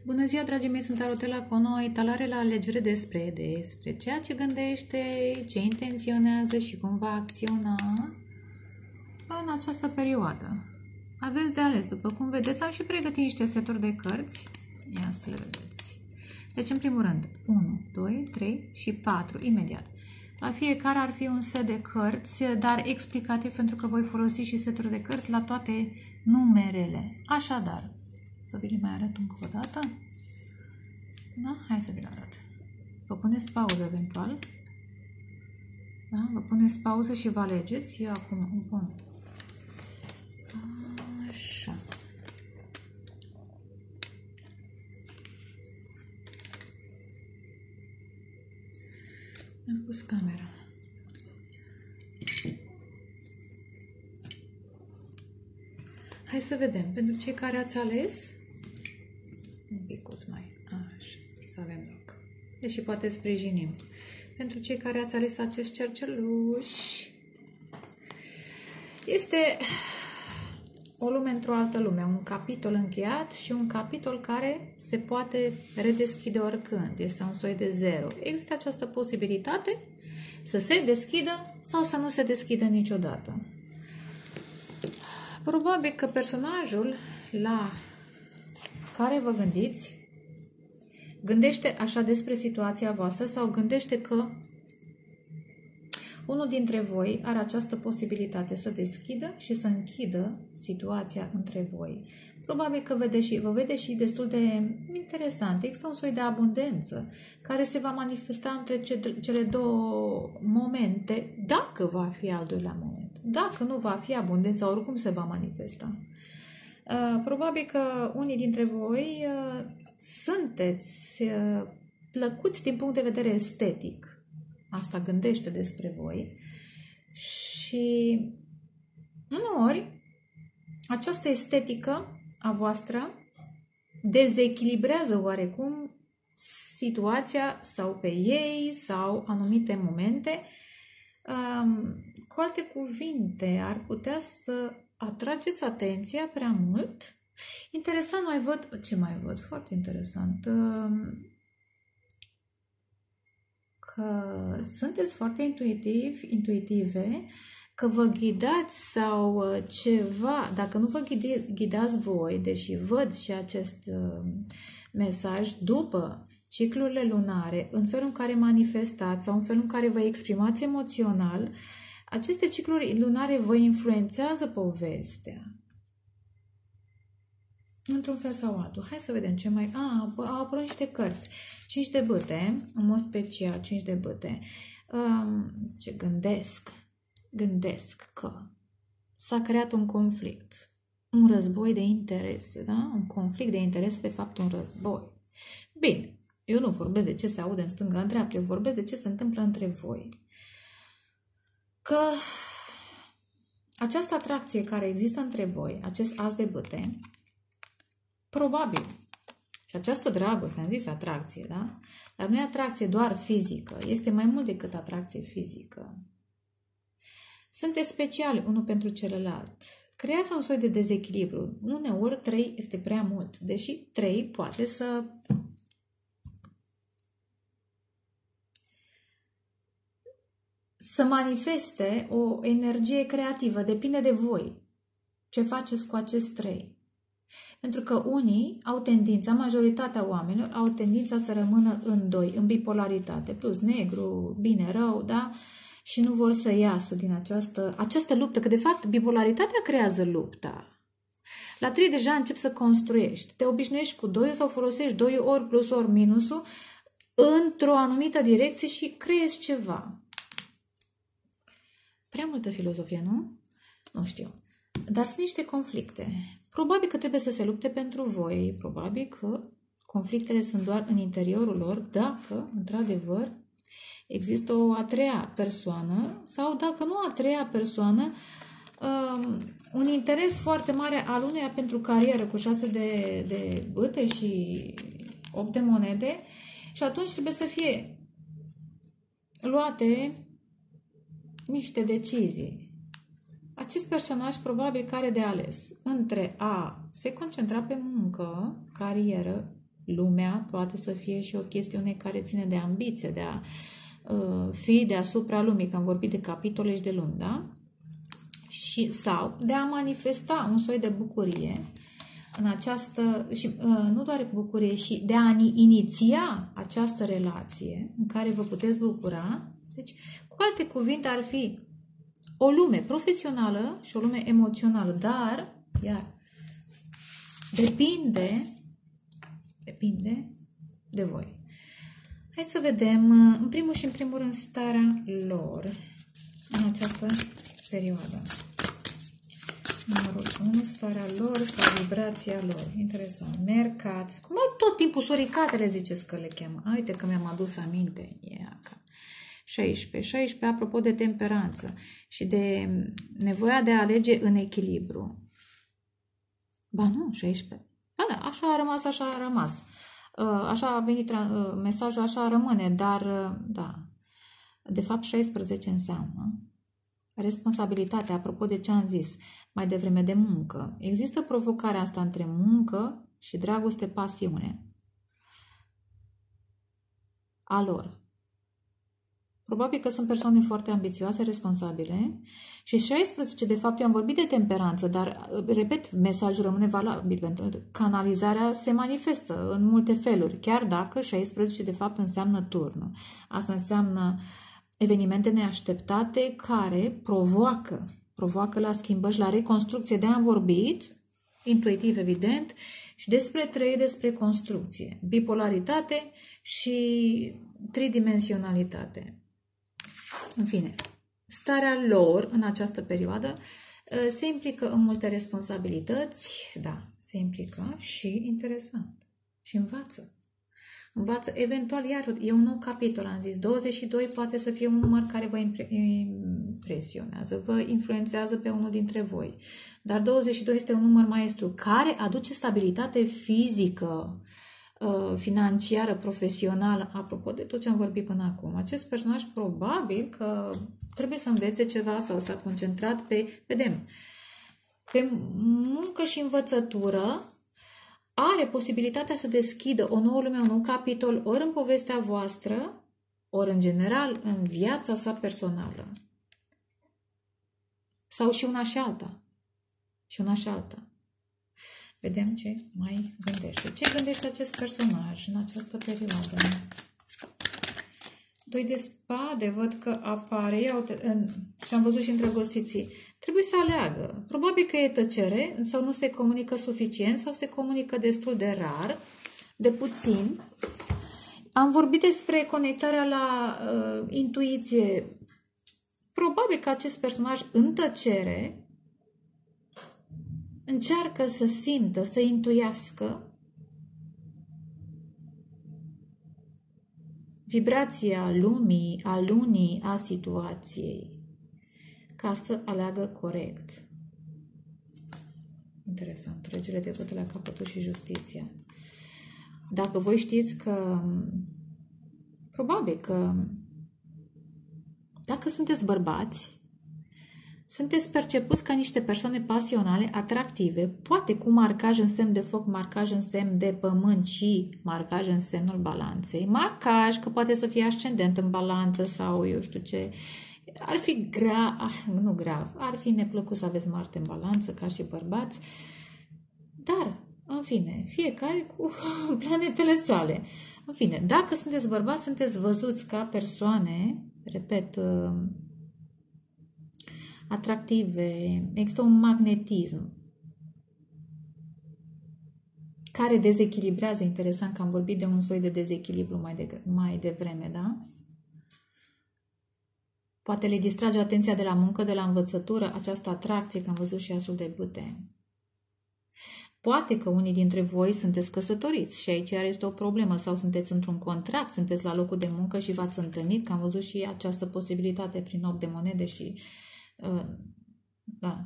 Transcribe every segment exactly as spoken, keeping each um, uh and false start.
Bună ziua, dragii mei, sunt Arotela cu o nouă etalare la alegere despre, despre ceea ce gândește, ce intenționează și cum va acționa în această perioadă. Aveți de ales, după cum vedeți, am și pregătit niște seturi de cărți. Ia să le vedeți. Deci, în primul rând, unu, doi, trei și patru, imediat. La fiecare ar fi un set de cărți, dar explicativ, pentru că voi folosi și seturi de cărți la toate numerele. Așadar, să vi le mai arăt încă o dată. Da? Hai să vi le arăt. Vă puneți pauză eventual. Da? Vă puneți pauză și vă alegeți. Eu acum îmi pun. Așa. Am pus camera. Hai să vedem. Pentru cei care ați ales, un pic mai așa, să avem loc. Deși poate sprijinim. Pentru cei care ați ales acest cerceluș, este o lume într-o altă lume. Un capitol încheiat și un capitol care se poate redeschide oricând. Este un soi de zero. Există această posibilitate să se deschidă sau să nu se deschidă niciodată. Probabil că personajul la care vă gândiți gândește așa despre situația voastră sau gândește că unul dintre voi are această posibilitate să deschidă și să închidă situația între voi. Probabil că vede și, vă vede și destul de interesant. Există un soi de abundență care se va manifesta între cele două momente, dacă va fi al doilea moment. Dacă nu va fi abundența, oricum se va manifesta. Probabil că unii dintre voi sunteți plăcuți din punct de vedere estetic. Asta gândește despre voi. Și uneori această estetică a voastră dezechilibrează oarecum situația sau pe ei sau anumite momente. Cu alte cuvinte, ar putea să atrageți atenția prea mult. Interesant, mai văd, ce mai văd? Foarte interesant. Că sunteți foarte intuitivi, intuitive, că vă ghidați sau ceva, dacă nu vă ghidați voi, deși văd și acest mesaj, după ciclurile lunare, în felul în care manifestați sau în felul în care vă exprimați emoțional, aceste cicluri lunare vă influențează povestea. Într-un fel sau altul. Hai să vedem ce mai... A, au apărut niște cărți. Cinci de bâte, în mod special, cinci de bâte. Um, ce gândesc? Gândesc că s-a creat un conflict. Un război de interese, da? Un conflict de interese, de fapt un război. Bine, eu nu vorbesc de ce se aude în stânga, în dreapta, eu vorbesc de ce se întâmplă între voi. Că această atracție care există între voi, acest as de bâte, probabil, și această dragoste, am zis atracție, da? Dar nu e atracție doar fizică, este mai mult decât atracție fizică. Sunteți speciali unul pentru celălalt. Creează un soi de dezechilibru. Uneori trei este prea mult, deși trei poate să... să manifeste o energie creativă. Depinde de voi ce faceți cu acest trei. Pentru că unii au tendința, majoritatea oamenilor au tendința să rămână în doi, în bipolaritate, plus negru, bine, rău, da? Și nu vor să iasă din această, această luptă, că de fapt bipolaritatea creează lupta. La trei deja începi să construiești. Te obișnuiești cu doi sau folosești doi ori plus ori minusul într-o anumită direcție și creezi ceva. Prea multă filozofie, nu? Nu știu. Dar sunt niște conflicte. Probabil că trebuie să se lupte pentru voi. Probabil că conflictele sunt doar în interiorul lor, dacă, într-adevăr, există o a treia persoană sau, dacă nu a treia persoană, um, un interes foarte mare al uneia pentru carieră cu șase de, de bâte și opt de monede și atunci trebuie să fie luate niște decizii. Acest personaj probabil că are de ales între a se concentra pe muncă, carieră, Lumea poate să fie și o chestiune care ține de ambiție, de a uh, fi deasupra lumii, că am vorbit de capitole și de lumi, da? Și, sau de a manifesta un soi de bucurie în această, și uh, nu doar bucurie, și de a iniția această relație în care vă puteți bucura. Deci, cu alte cuvinte, ar fi o lume profesională și o lume emoțională, dar, iar, depinde, depinde de voi. Hai să vedem, în primul și în primul rând, starea lor în această perioadă. Numărul unu, starea lor sau vibrația lor. Interesant. Mercat. Cum ai tot timpul suricatele, ziceți că le cheamă. Uite că mi-am adus aminte. Yeah. șaisprezece. șaisprezece, apropo de temperanță și de nevoia de a alege în echilibru. Ba nu, șaisprezece. Ba da, așa a rămas, așa a rămas. Așa a venit mesajul, așa rămâne, dar da. De fapt, șaisprezece înseamnă responsabilitatea, apropo de ce am zis mai devreme, de muncă. Există provocarea asta între muncă și dragoste, pasiune a lor. Probabil că sunt persoane foarte ambițioase, responsabile. Și șaisprezece, de fapt, eu am vorbit de temperanță, dar, repet, mesajul rămâne valabil, pentru că canalizarea se manifestă în multe feluri, chiar dacă șaisprezece, de fapt, înseamnă turnul. Asta înseamnă evenimente neașteptate care provoacă, provoacă la schimbări și la reconstrucție. De-aia am vorbit, intuitiv, evident, și despre trei, despre construcție, bipolaritate și tridimensionalitate. În fine, starea lor în această perioadă se implică în multe responsabilități, da, se implică și, interesant, și învață. Învață, eventual, iar e un nou capitol, am zis, douăzeci și doi poate să fie un număr care vă impresionează, vă influențează pe unul dintre voi. Dar douăzeci și doi este un număr maestru care aduce stabilitate fizică, financiară, profesională, apropo de tot ce am vorbit până acum. Acest personaj probabil că trebuie să învețe ceva sau s-a concentrat pe, vedem, pe muncă și învățătură. Are posibilitatea să deschidă o nouă lume, un nou capitol, ori în povestea voastră, ori în general în viața sa personală. Sau și una și alta. Și una și alta. Vedem ce mai gândește. Ce gândește acest personaj în această perioadă? Doi de spade, văd că apare. Iau, și am văzut și îndrăgostiții. Trebuie să aleagă. Probabil că e tăcere sau nu se comunică suficient sau se comunică destul de rar, de puțin. Am vorbit despre conectarea la uh, intuiție. Probabil că acest personaj în tăcere încearcă să simtă, să intuiască vibrația lumii, a lunii, a situației, ca să aleagă corect. Interesant. Regele de bătă la capătul și justiția. Dacă voi știți că, probabil că, dacă sunteți bărbați, sunteți percepuți ca niște persoane pasionale, atractive, poate cu marcaj în semn de foc, marcaj în semn de pământ și marcaj în semnul balanței. Marcaj, că poate să fie ascendent în balanță sau eu știu ce. Ar fi grav, nu grav, ar fi neplăcut să aveți Marte în balanță ca și bărbați, dar, în fine, fiecare cu planetele sale. În fine, dacă sunteți bărbați, sunteți văzuți ca persoane, repet, atractive, există un magnetism care dezechilibrează, interesant că am vorbit de un soi de dezechilibru mai, de, mai devreme, da? Poate le distrage atenția de la muncă, de la învățătură, această atracție, că am văzut și asul de bâte. Poate că unii dintre voi sunteți căsătoriți și aici iar este o problemă sau sunteți într-un contract, sunteți la locul de muncă și v-ați întâlnit, că am văzut și această posibilitate prin opt de monede și uh, da.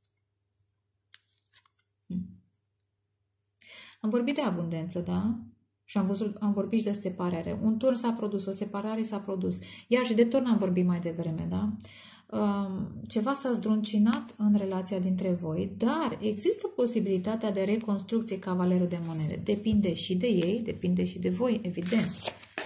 Hm. Am vorbit de abundență, da? Și am, văzut, am vorbit și de separare. Un turn s-a produs, o separare s-a produs. Iar și de turn am vorbit mai devreme, da? ceva s-a zdruncinat în relația dintre voi, dar există posibilitatea de reconstrucție cavalerul de monede. Depinde și de ei, depinde și de voi, evident.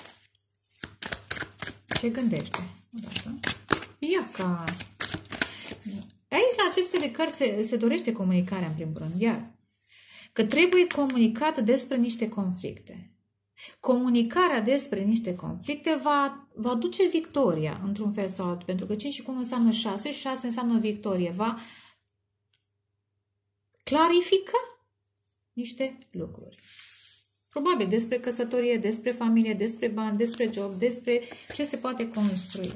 Ce gândește? Odată. Ia ca... Aici, la aceste de cărți, se, se dorește comunicarea, în primul rând, iar. Că trebuie comunicat despre niște conflicte. Comunicarea despre niște conflicte va, va duce victoria, într-un fel sau altul, pentru că cinci și unu înseamnă șase, șase înseamnă victorie. Va clarifica niște lucruri. Probabil despre căsătorie, despre familie, despre bani, despre job, despre ce se poate construi.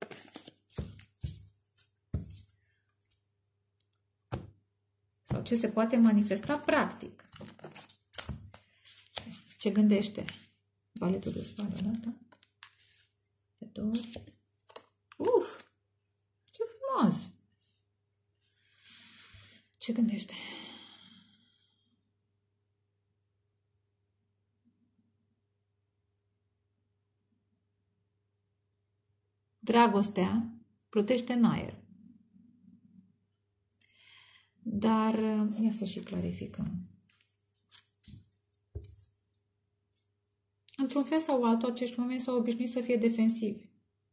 Sau ce se poate manifesta practic. Ce gândește? Valetul de spade, da? De două ori. Uf! Ce frumos! Ce gândește? Dragostea plutește în aer. Dar, ia să și clarificăm. Într-un fel sau altul, acești oameni s-au obișnuit să fie defensivi.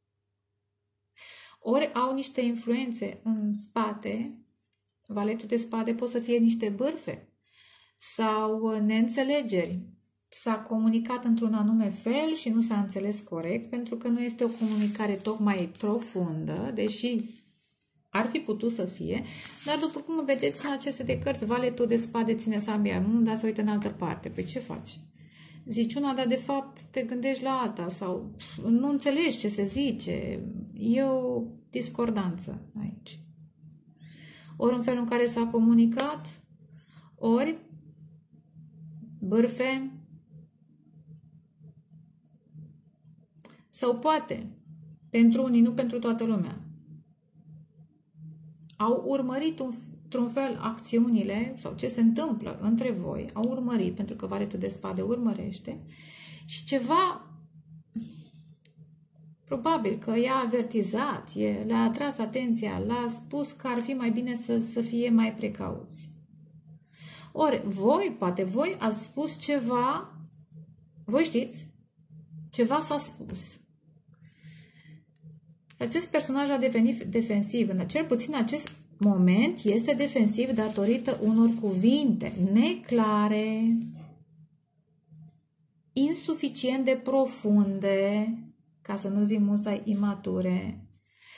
Ori au niște influențe în spate, valetul de spade pot să fie niște bârfe sau neînțelegeri. S-a comunicat într-un anume fel și nu s-a înțeles corect, pentru că nu este o comunicare tocmai profundă, deși ar fi putut să fie, dar după cum vedeți în aceste de cărți, valetul de spade ține sabia, nu, dar se uită în altă parte. Păi ce faci? Zici una, dar de fapt te gândești la alta sau nu înțelegi ce se zice. E o discordanță aici. Ori în felul în care s-a comunicat, ori bârfe, sau poate, pentru unii, nu pentru toată lumea, au urmărit într-un fel acțiunile sau ce se întâmplă între voi, au urmărit, pentru că valetul de spade urmărește, și ceva, probabil că i-a avertizat, le-a atras atenția, le-a spus că ar fi mai bine să, să fie mai precauți. Ori voi, poate voi ați spus ceva, voi știți, ceva s-a spus. Acest personaj a devenit defensiv, în cel puțin acest moment este defensiv datorită unor cuvinte neclare, insuficient de profunde, ca să nu zic musai imature.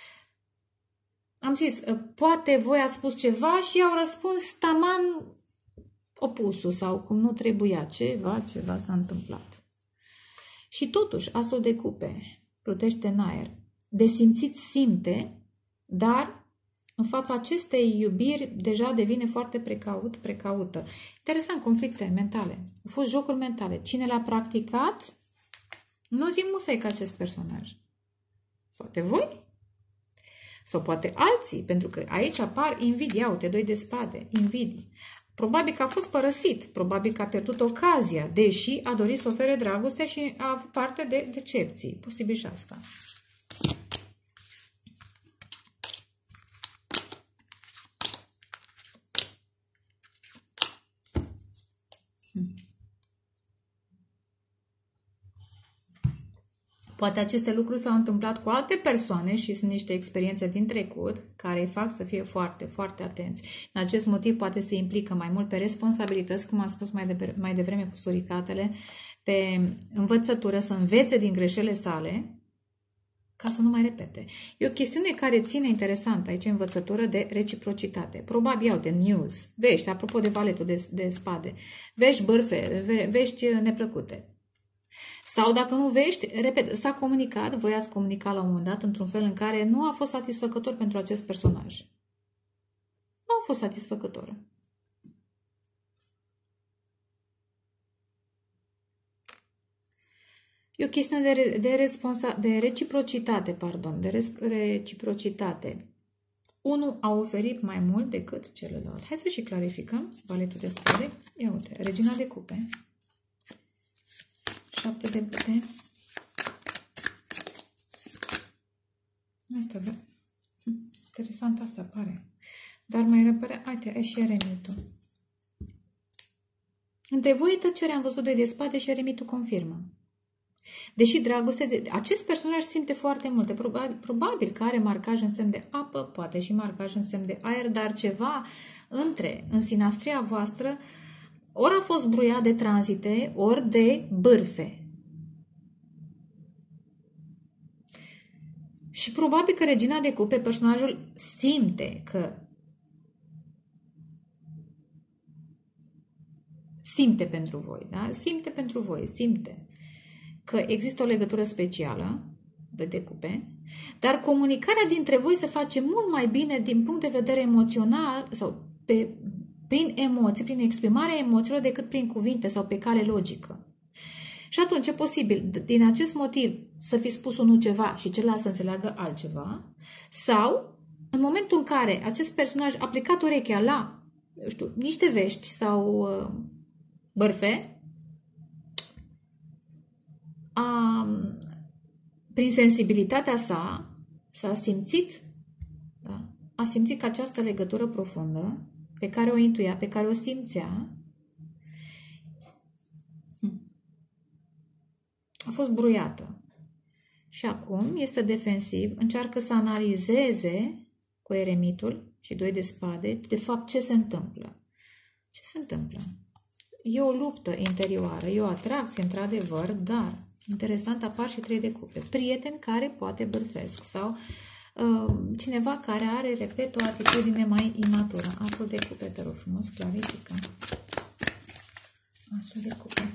Am zis, poate voi ați spus ceva și au răspuns taman opusul sau cum nu trebuia, ceva, ceva s-a întâmplat. Și totuși, asul de cupe plutește în aer. De simțit simte, dar în fața acestei iubiri deja devine foarte precaut, precaută. Interesant, conflicte mentale. Au fost jocuri mentale. Cine l-a practicat? Nu zic musai ca acest personaj. Poate voi? Sau poate alții, pentru că aici apar invidia, uite, doi de spade, invidii. Probabil că a fost părăsit, probabil că a pierdut ocazia, deși a dorit să ofere dragostea și a avut parte de decepții. Posibil și asta. Poate aceste lucruri s-au întâmplat cu alte persoane și sunt niște experiențe din trecut care îi fac să fie foarte, foarte atenți. În acest motiv poate se implică mai mult pe responsabilități, cum am spus mai, de, mai devreme cu suricatele, pe învățătură, să învețe din greșelile sale ca să nu mai repete. E o chestiune care ține interesantă aici, învățătură de reciprocitate. Probabil iau de news, vești, apropo de valetul de, de spade, vești bârfe, vești neplăcute. Sau dacă nu vești, repet, s-a comunicat, voi ați comunicat la un moment dat într-un fel în care nu a fost satisfăcător pentru acest personaj. Nu a fost satisfăcător. E o chestiune de, de, responsa, de reciprocitate, pardon, de reciprocitate. Unul a oferit mai mult decât celălalt. Hai să și clarificăm valetul de spade. Ia uite, regina de cupe. Șapte de bute. Asta vreau. Hm, interesant asta pare. Dar mai repede, uite, e și eremitul. Între voi e tăcerea, am văzut doi de spade și eremitul confirmă. Deși dragoste, acest personaj simte foarte multe. Probabil, probabil că are marcaj în semn de apă, poate și marcaj în semn de aer, dar ceva între, în sinastria voastră, ori a fost bruiat de tranzite, ori de bârfe. Și probabil că regina de cupe, personajul, simte că simte pentru voi, da? Simte pentru voi, simte că există o legătură specială de, de cupe, dar comunicarea dintre voi se face mult mai bine din punct de vedere emoțional sau pe, prin emoții, prin exprimarea emoțiilor decât prin cuvinte sau pe cale logică. Și atunci e posibil, din acest motiv, să fi spus unul ceva și celălalt să înțeleagă altceva, sau în momentul în care acest personaj a plecat urechea la, eu știu, niște vești sau uh, bărfe, a, prin sensibilitatea sa, s-a simțit, da, a simțit că această legătură profundă, pe care o intuia, pe care o simțea, a fost bruiată. Și acum este defensiv, încearcă să analizeze cu eremitul și doi de spade, de fapt, ce se întâmplă. Ce se întâmplă? E o luptă interioară, e o atracție, într-adevăr, dar, interesant, apar și trei de cupe. Prieteni care poate bârfesc sau uh, cineva care are, repet, o atitudine mai imatură. Asul de cupe, te rog frumos, clarifică. Asul de cupe.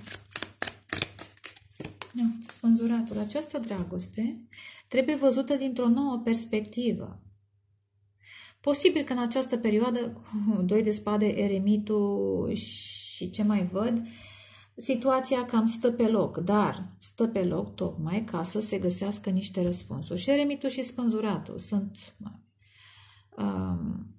Nu, spânzuratul. Această dragoste trebuie văzută dintr-o nouă perspectivă. Posibil că în această perioadă, doi de spade, eremitul și ce mai văd, situația cam stă pe loc, dar stă pe loc tocmai ca să se găsească niște răspunsuri. Și eremitul și spânzuratul sunt um,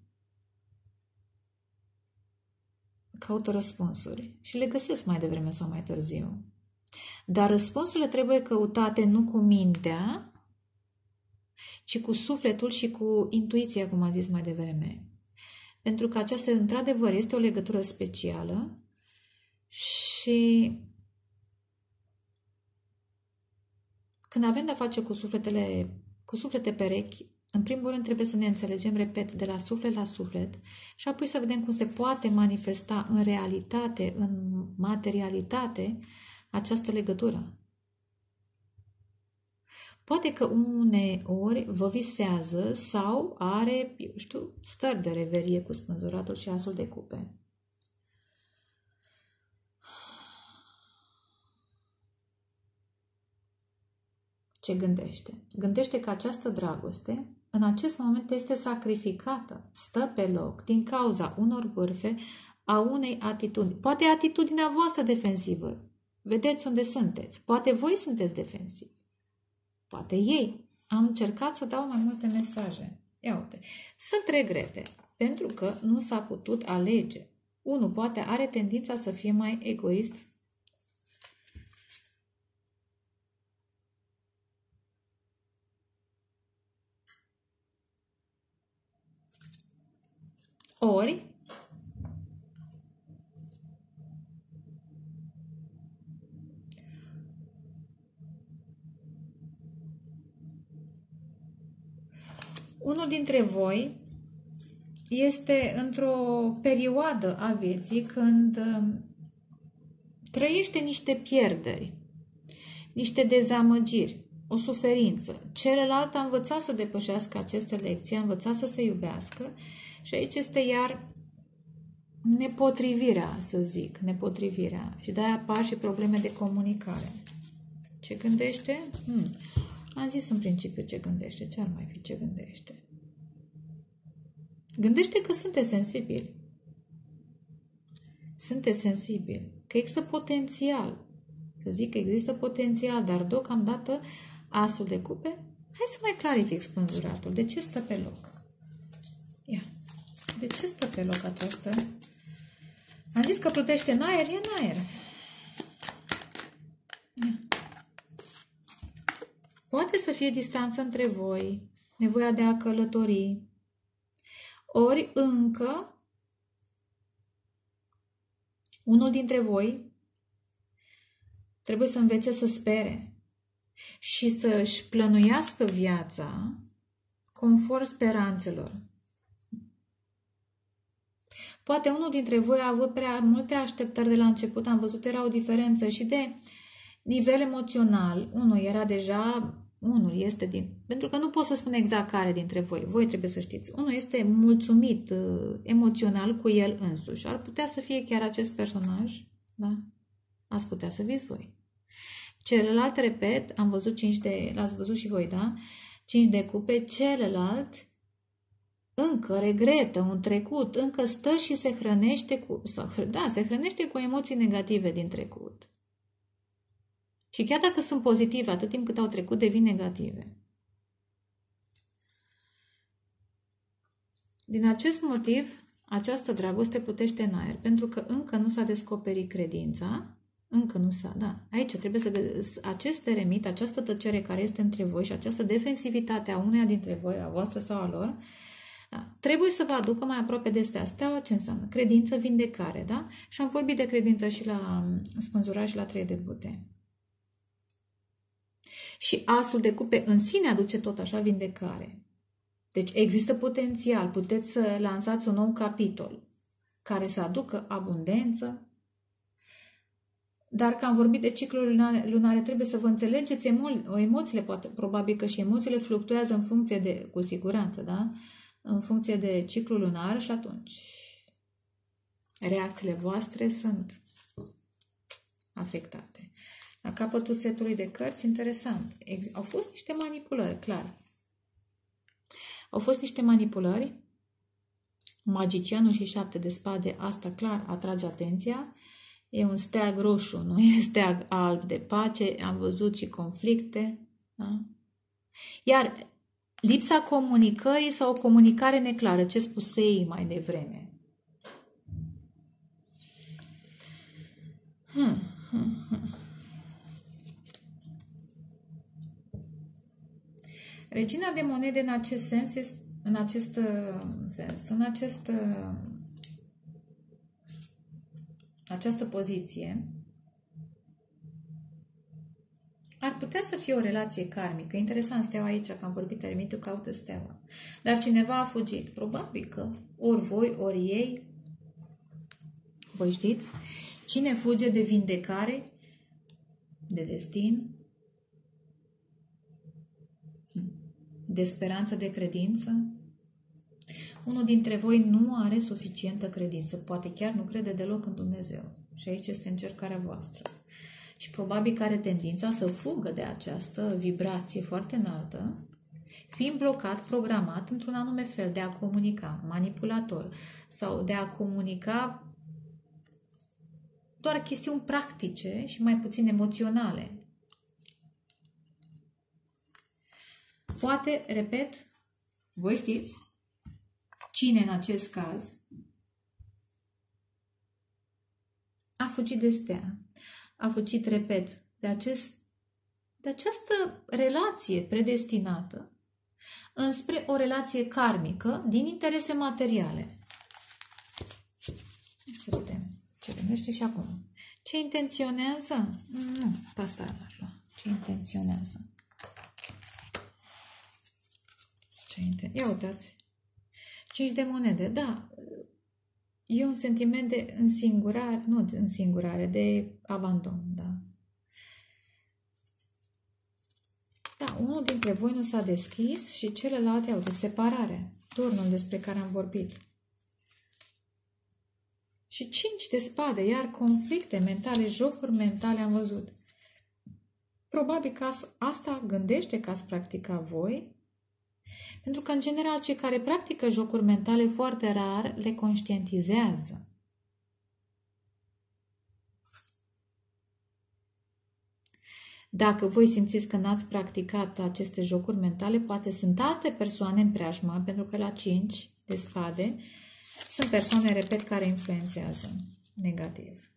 caută răspunsuri și le găsesc mai devreme sau mai târziu. Dar răspunsurile trebuie căutate nu cu mintea, ci cu sufletul și cu intuiția, cum am zis mai devreme. Pentru că aceasta, într-adevăr, este o legătură specială și când avem de-a face cu sufletele, cu suflete perechi, în primul rând trebuie să ne înțelegem, repet, de la suflet la suflet și apoi să vedem cum se poate manifesta în realitate, în materialitate, această legătură. Poate că uneori vă visează sau are, eu știu, stări de reverie cu spânzuratul și asul de cupe. Ce gândește? Gândește că această dragoste în acest moment este sacrificată, stă pe loc din cauza unor bârfe a unei atitudini. Poate atitudinea voastră defensivă. Vedeți unde sunteți. Poate voi sunteți defensivi. Poate ei. Am încercat să dau mai multe mesaje. Ia uite. Sunt regrete pentru că nu s-a putut alege. Unul poate are tendința să fie mai egoist. Ori unul dintre voi este într-o perioadă a vieții când trăiește niște pierderi, niște dezamăgiri, o suferință. Celălalt a învățat să depășească aceste lecții, a învățat să se iubească și aici este iar nepotrivirea, să zic, nepotrivirea. Și de-aia apar și probleme de comunicare. Ce gândește? Hmm. Am zis în principiu ce gândește. Ce ar mai fi ce gândește? Gândește că sunteți sensibili. Sunteți sensibili. Că există potențial. Să zic că există potențial, dar deocamdată asul de cupe. Hai să mai clarific spânzuratul. De ce stă pe loc? Ia. De ce stă pe loc această? Am zis că plutește în aer, e în aer. Ia. Poate să fie distanță între voi. nevoia de a călători, ori încă unul dintre voi trebuie să învețe să spere și să-și plănuiască viața conform speranțelor. Poate unul dintre voi a avut prea multe așteptări de la început, am văzut, era o diferență și de nivel emoțional. Unul era deja, unul este din, pentru că nu pot să spun exact care dintre voi, voi trebuie să știți. Unul este mulțumit uh, emoțional cu el însuși. Ar putea să fie chiar acest personaj, da? Ați putea să fiți voi. Celălalt, repet, am văzut cinci de, l-ați văzut și voi, da? cinci de cupe, celălalt încă regretă un trecut, încă stă și se hrănește cu, sau, da, se hrănește cu emoții negative din trecut. Și chiar dacă sunt pozitive, atât timp cât au trecut, devin negative. Din acest motiv, această dragoste plutește în aer, pentru că încă nu s-a descoperit credința, încă nu s-a, da. Aici trebuie să găsiți acest eremit, această tăcere care este între voi și această defensivitate a uneia dintre voi, a voastră sau a lor, da, trebuie să vă aducă mai aproape de stea. Steaua ce înseamnă? Credință, vindecare, da? Și am vorbit de credință și la spânzurare și la trei de bute. Și asul de cupe în sine aduce tot așa vindecare. Deci există potențial, puteți să lansați un nou capitol care să aducă abundență. Dar că am vorbit de ciclul lunare, lunare trebuie să vă înțelegeți emo emoțiile, poate, probabil că și emoțiile fluctuează în funcție de, cu siguranță, da? În funcție de ciclul lunar și atunci reacțiile voastre sunt afectate. La capătul setului de cărți, interesant, au fost niște manipulări, clar. Au fost niște manipulări, magicianul și șapte de spade, asta clar atrage atenția. E un steag roșu, nu e steag alb de pace, am văzut și conflicte. Da? Iar lipsa comunicării sau o comunicare neclară, ce spusei mai devreme. Hmm, hmm, hmm. Regina de monede în acest sens, în acest sens, în acest această poziție, ar putea să fie o relație karmică. Interesant, steaua aici, că am vorbit, eremitul caută steaua. Dar cineva a fugit. Probabil că ori voi, ori ei, voi știți, cine fuge de vindecare, de destin, de speranță, de credință. Unul dintre voi nu are suficientă credință, poate chiar nu crede deloc în Dumnezeu. Și aici este încercarea voastră. Și probabil că are tendința să fugă de această vibrație foarte înaltă, fiind blocat, programat într-un anume fel de a comunica, manipulator, sau de a comunica doar chestiuni practice și mai puțin emoționale. Poate, repet, voi știți cine în acest caz a fugit de stea, a fugit, repet, de, acest, de această relație predestinată înspre o relație karmică din interese materiale. Să vedem ce gândește și acum. Ce intenționează? Nu, pe asta l-aș lua. Ce intenționează? Ce inten... Ia uitați. Cinci de monede, da. E un sentiment de însingurare, nu de însingurare, de abandon, da. Da, unul dintre voi nu s-a deschis și celălalt, iau, de separare. Turnul despre care am vorbit. Și cinci de spade, iar conflicte mentale, jocuri mentale am văzut. Probabil că asta gândește că ați practica voi, pentru că, în general, cei care practică jocuri mentale foarte rar le conștientizează. Dacă voi simțiți că n-ați practicat aceste jocuri mentale, poate sunt alte persoane în preajmă, pentru că la cinci de spade sunt persoane, repet, care influențează negativ.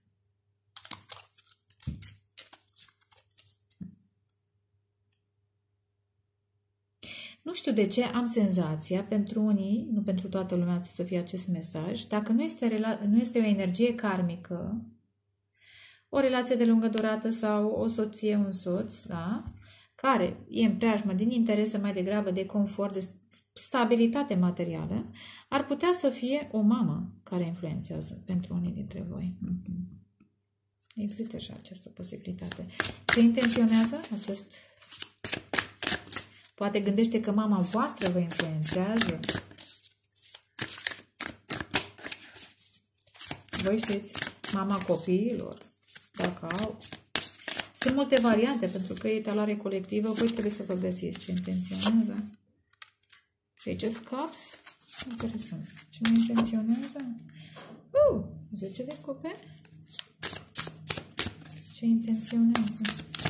Nu știu de ce am senzația, pentru unii, nu pentru toată lumea să fie acest mesaj, dacă nu este, nu este o energie karmică, o relație de lungă durată sau o soție, un soț, da? Care e în preajmă din interese mai degrabă de confort, de stabilitate materială, ar putea să fie o mamă care influențează pentru unii dintre voi. Există și această posibilitate. Ce intenționează acest? Poate gândește că mama voastră vă influențează. Voi știți, mama copiilor, dacă au. Sunt multe variante, pentru că e talare colectivă, voi trebuie să vă găsiți ce intenționează. Page of Cups, interesant. Ce mai intenționează? Uh, zece de cope. Ce intenționează?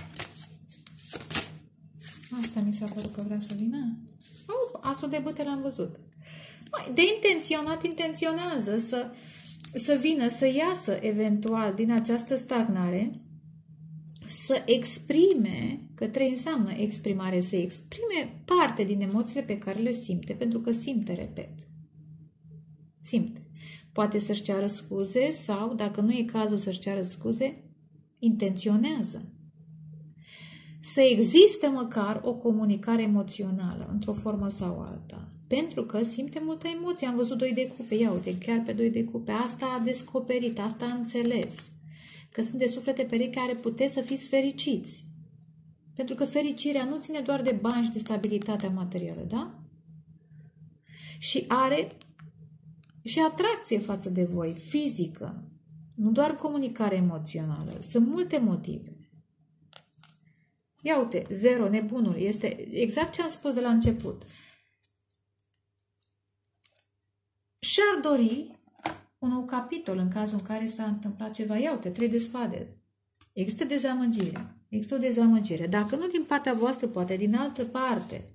Asta mi s-a părut că vrea să vină. Oh, asul de bâte l-am văzut. De intenționat, intenționează să, să vină, să iasă eventual din această stagnare, să exprime, că trei înseamnă exprimare, să exprime parte din emoțiile pe care le simte, pentru că simte, repet. Simte. Poate să-și ceară scuze sau, dacă nu e cazul să-și ceară scuze, intenționează. Să existe măcar o comunicare emoțională, într-o formă sau alta. Pentru că simte multă emoție. Am văzut doi de cupe. Ia uite, chiar pe doi de cupe. Asta a descoperit, asta a înțeles. Că sunt de suflete perechi care puteți să fiți fericiți. Pentru că fericirea nu ține doar de bani și de stabilitatea materială, da? Și are și atracție față de voi, fizică. Nu doar comunicare emoțională. Sunt multe motive. Ia uite, zero, nebunul, este exact ce am spus de la început. Și-ar dori un nou capitol în cazul în care s-a întâmplat ceva. Ia uite, trei de spade. Există dezamăgire. Există o dezamăgire. Dacă nu din partea voastră, poate din altă parte.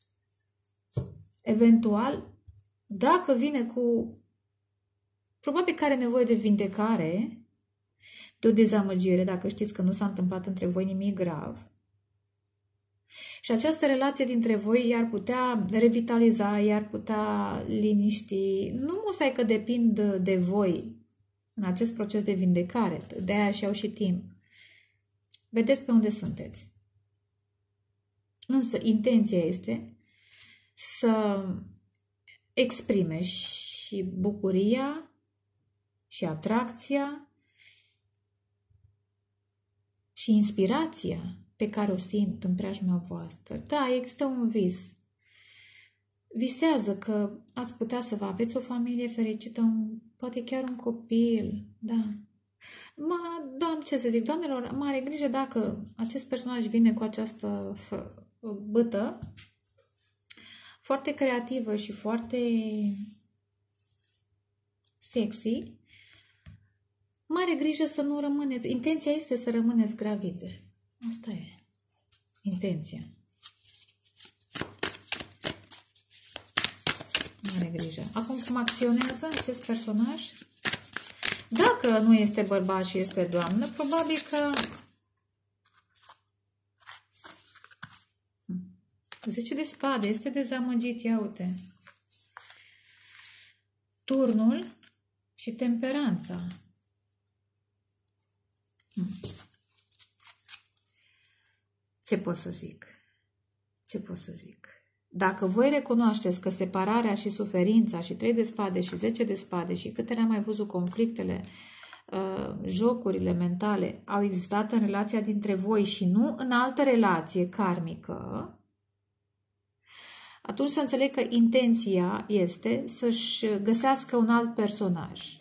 Eventual, dacă vine cu... Probabil că are nevoie de vindecare, de o dezamăgire, dacă știți că nu s-a întâmplat între voi nimic grav. Și această relație dintre voi i-ar putea revitaliza, i-ar putea liniști. Nu musai că depind de voi în acest proces de vindecare. De aia și au și timp. Vedeți pe unde sunteți. Însă intenția este să exprime și bucuria și atracția și inspirația pe care o simt în preajma voastră. Da, există un vis. Visează că ați putea să vă aveți o familie fericită, un, poate chiar un copil. Da. Ma, doamne, ce să zic, doamnelor, mare grijă dacă acest personaj vine cu această bâtă foarte creativă și foarte sexy. Mare grijă să nu rămâneți. Intenția este să rămâneți gravide. Asta e. Intenția. Mare grijă. Acum cum acționează acest personaj? Dacă nu este bărbat și este doamnă, probabil că zece de spade, este dezamăgit, ia uite. Turnul și temperanța. Ce pot să zic? Ce pot să zic? Dacă voi recunoașteți că separarea și suferința și trei de spade și zece de spade și câte le-am mai văzut, conflictele, uh, jocurile mentale au existat în relația dintre voi și nu în altă relație karmică, atunci să înțeleg că intenția este să-și găsească un alt personaj.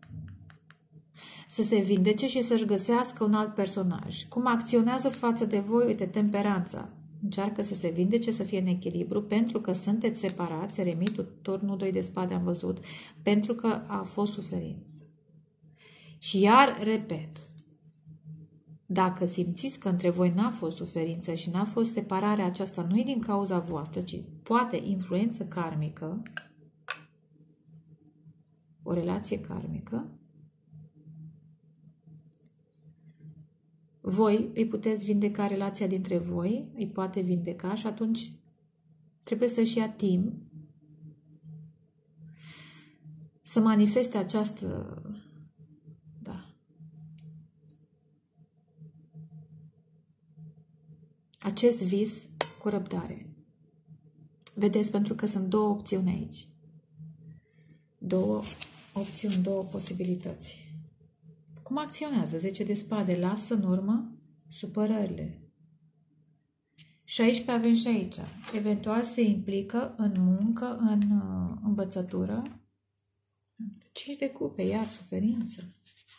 Să se vindece și să-și găsească un alt personaj. Cum acționează față de voi? Uite, temperanța. Încearcă să se vindece, să fie în echilibru, pentru că sunteți separați, eremitul, turnul doi de spade am văzut, pentru că a fost suferință. Și iar, repet, dacă simțiți că între voi n-a fost suferință și n-a fost separarea aceasta, nu e din cauza voastră, ci poate influență karmică, o relație karmică, voi îi puteți vindeca relația dintre voi, îi poate vindeca și atunci trebuie să-și ia timp să manifeste această, da, acest vis cu răbdare. Vedeți, pentru că sunt două opțiuni aici. Două opțiuni, două posibilități. Cum acționează? zece de spade. Lasă în urmă supărările. șaisprezece avem și aici. Eventual se implică în muncă, în uh, învățătură. cinci de cupe, iar suferință.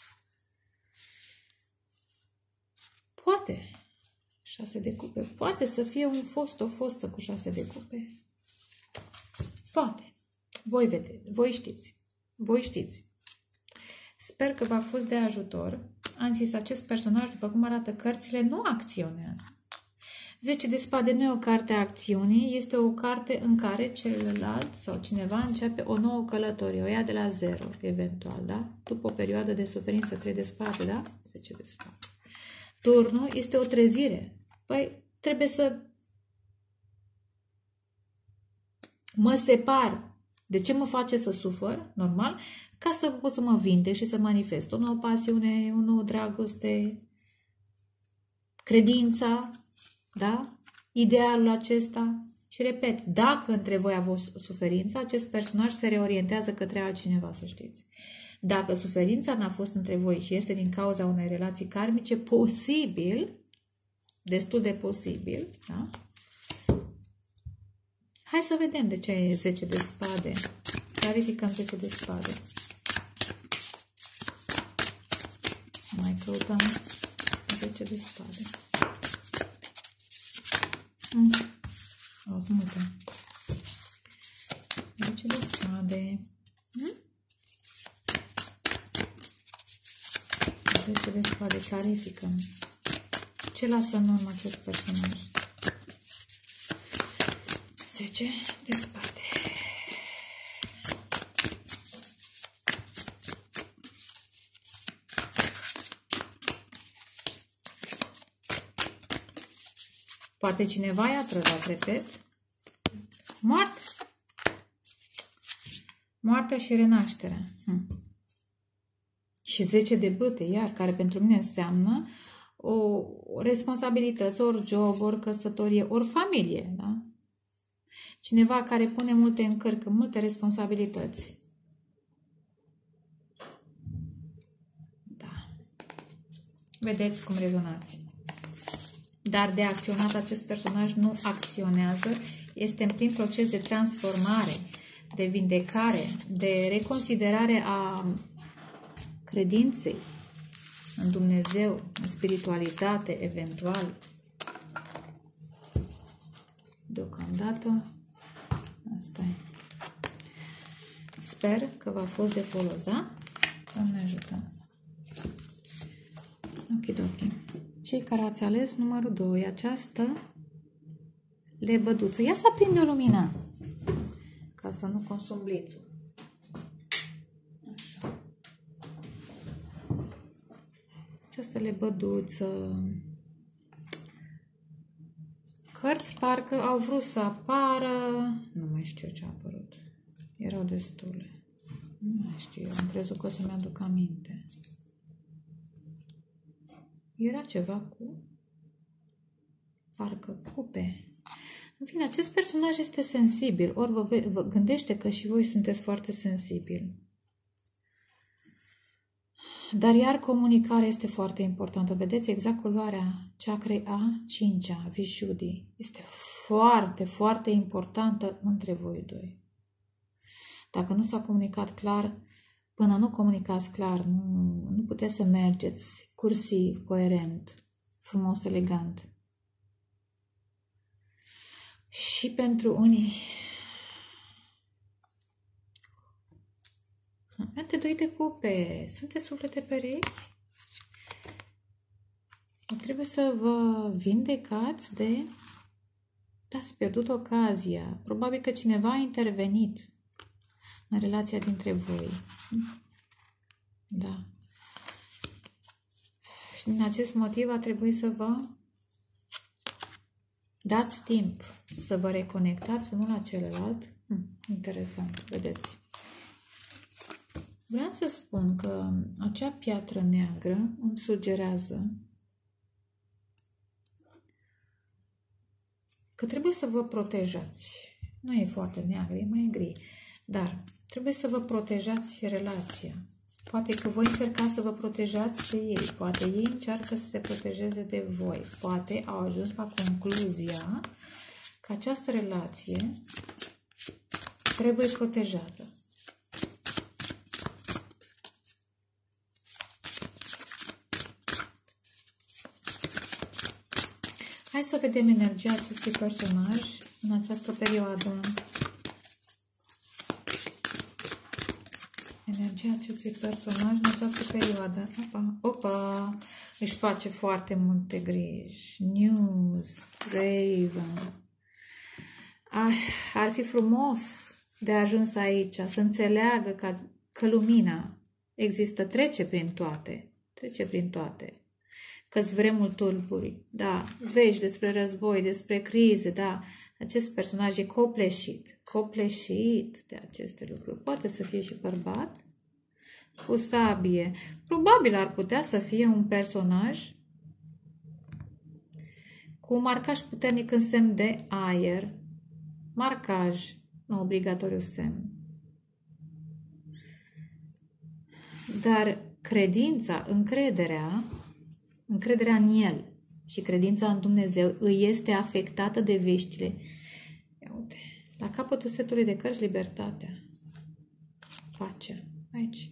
Poate. șase de cupe. Poate să fie un fost, o fostă cu șase de cupe. Poate. Voi vedeți, voi știți. Voi știți. Sper că v-a fost de ajutor. Am zis, acest personaj, după cum arată cărțile, nu acționează. zece de spade nu e o carte a acțiunii, este o carte în care celălalt sau cineva începe o nouă călătorie, o ia de la zero, eventual, da? După o perioadă de suferință, trei de spade, da? zece de spade. Turnul este o trezire. Păi, trebuie să mă separ. De ce mă face să sufăr? Normal. Ca să pot să mă vinde și să manifest o nouă pasiune, o nouă dragoste, credința, da? Idealul acesta. Și repet, dacă între voi a fost suferință, acest personaj se reorientează către altcineva, să știți. Dacă suferința n-a fost între voi și este din cauza unei relații karmice, posibil, destul de posibil, da? Hai să vedem de ce e zece de spade. Clarificăm zece de spade. Mai căutăm zece de spade. Hmm. O, sunt multe. zece de spade. Hmm? zece de spade. Clarificăm. Ce lasă în urmă acest personaj? zece de spade. Poate cineva i-a trădat, repet. Moarte. Moartea și renașterea. Hm. Și zece de bâte, iar, care pentru mine înseamnă o, o responsabilități, ori job, ori căsătorie, ori familie, da? Cineva care pune multe încărcă, multe responsabilități. Da. Vedeți cum rezonați. Dar de acționat acest personaj nu acționează. Este în plin proces de transformare, de vindecare, de reconsiderare a credinței în Dumnezeu, în spiritualitate, eventual. Deocamdată asta e. Sper că v-a fost de folos, da? Doamne ajută! Okidoki. Cei care ați ales numărul doi, această lebăduță. Ia să aprinde o lumină ca să nu consum blițul. Așa. Această lebăduță. Cărți parcă au vrut să apară. Nu mai știu ce a apărut. Erau destule. Nu mai știu. Eu am crezut că o să-mi aduc aminte. Era ceva cu parcă cupe. În fine, acest personaj este sensibil. Ori vă, vă gândește că și voi sunteți foarte sensibili. Dar iar comunicarea este foarte importantă. Vedeți exact culoarea chakrei a cincea, Vishuddhi. Este foarte, foarte importantă între voi doi. Dacă nu s-a comunicat clar, până nu comunicați clar, nu, nu puteți să mergeți cursiv, coerent, frumos, elegant. Și pentru unii, Ante doi de cupe, sunteți suflete perechi? Trebuie să vă vindecați de... Ați pierdut ocazia. Probabil că cineva a intervenit în relația dintre voi. Da. Și din acest motiv a trebuit să vă Dați timp să vă reconectați unul la celălalt. Hm, interesant, vedeți. Vreau să spun că acea piatră neagră îmi sugerează că trebuie să vă protejați. Nu e foarte neagră, e mai gri, dar trebuie să vă protejați relația. Poate că voi încercați să vă protejați de ei, poate ei încearcă să se protejeze de voi, poate au ajuns la concluzia că această relație trebuie protejată. Hai să vedem energia acestui personaj în această perioadă. Energia acestui personaj în această perioadă. Opa, opa, își face foarte multe griji. News, Raven. Ar, ar fi frumos de ajuns aici, să înțeleagă că, că lumina există, trece prin toate. Trece prin toate. Că-s vremul tulburi, da, vești despre război, despre crize, da, acest personaj e copleșit, copleșit de aceste lucruri. Poate să fie și bărbat, cu sabie. Probabil ar putea să fie un personaj cu un marcaj puternic în semn de aer, marcaj, nu obligatoriu semn. Dar credința, încrederea, încrederea în El și credința în Dumnezeu îi este afectată de veștile. Ia uite, la capătul setului de cărți, libertatea, pacea, aici.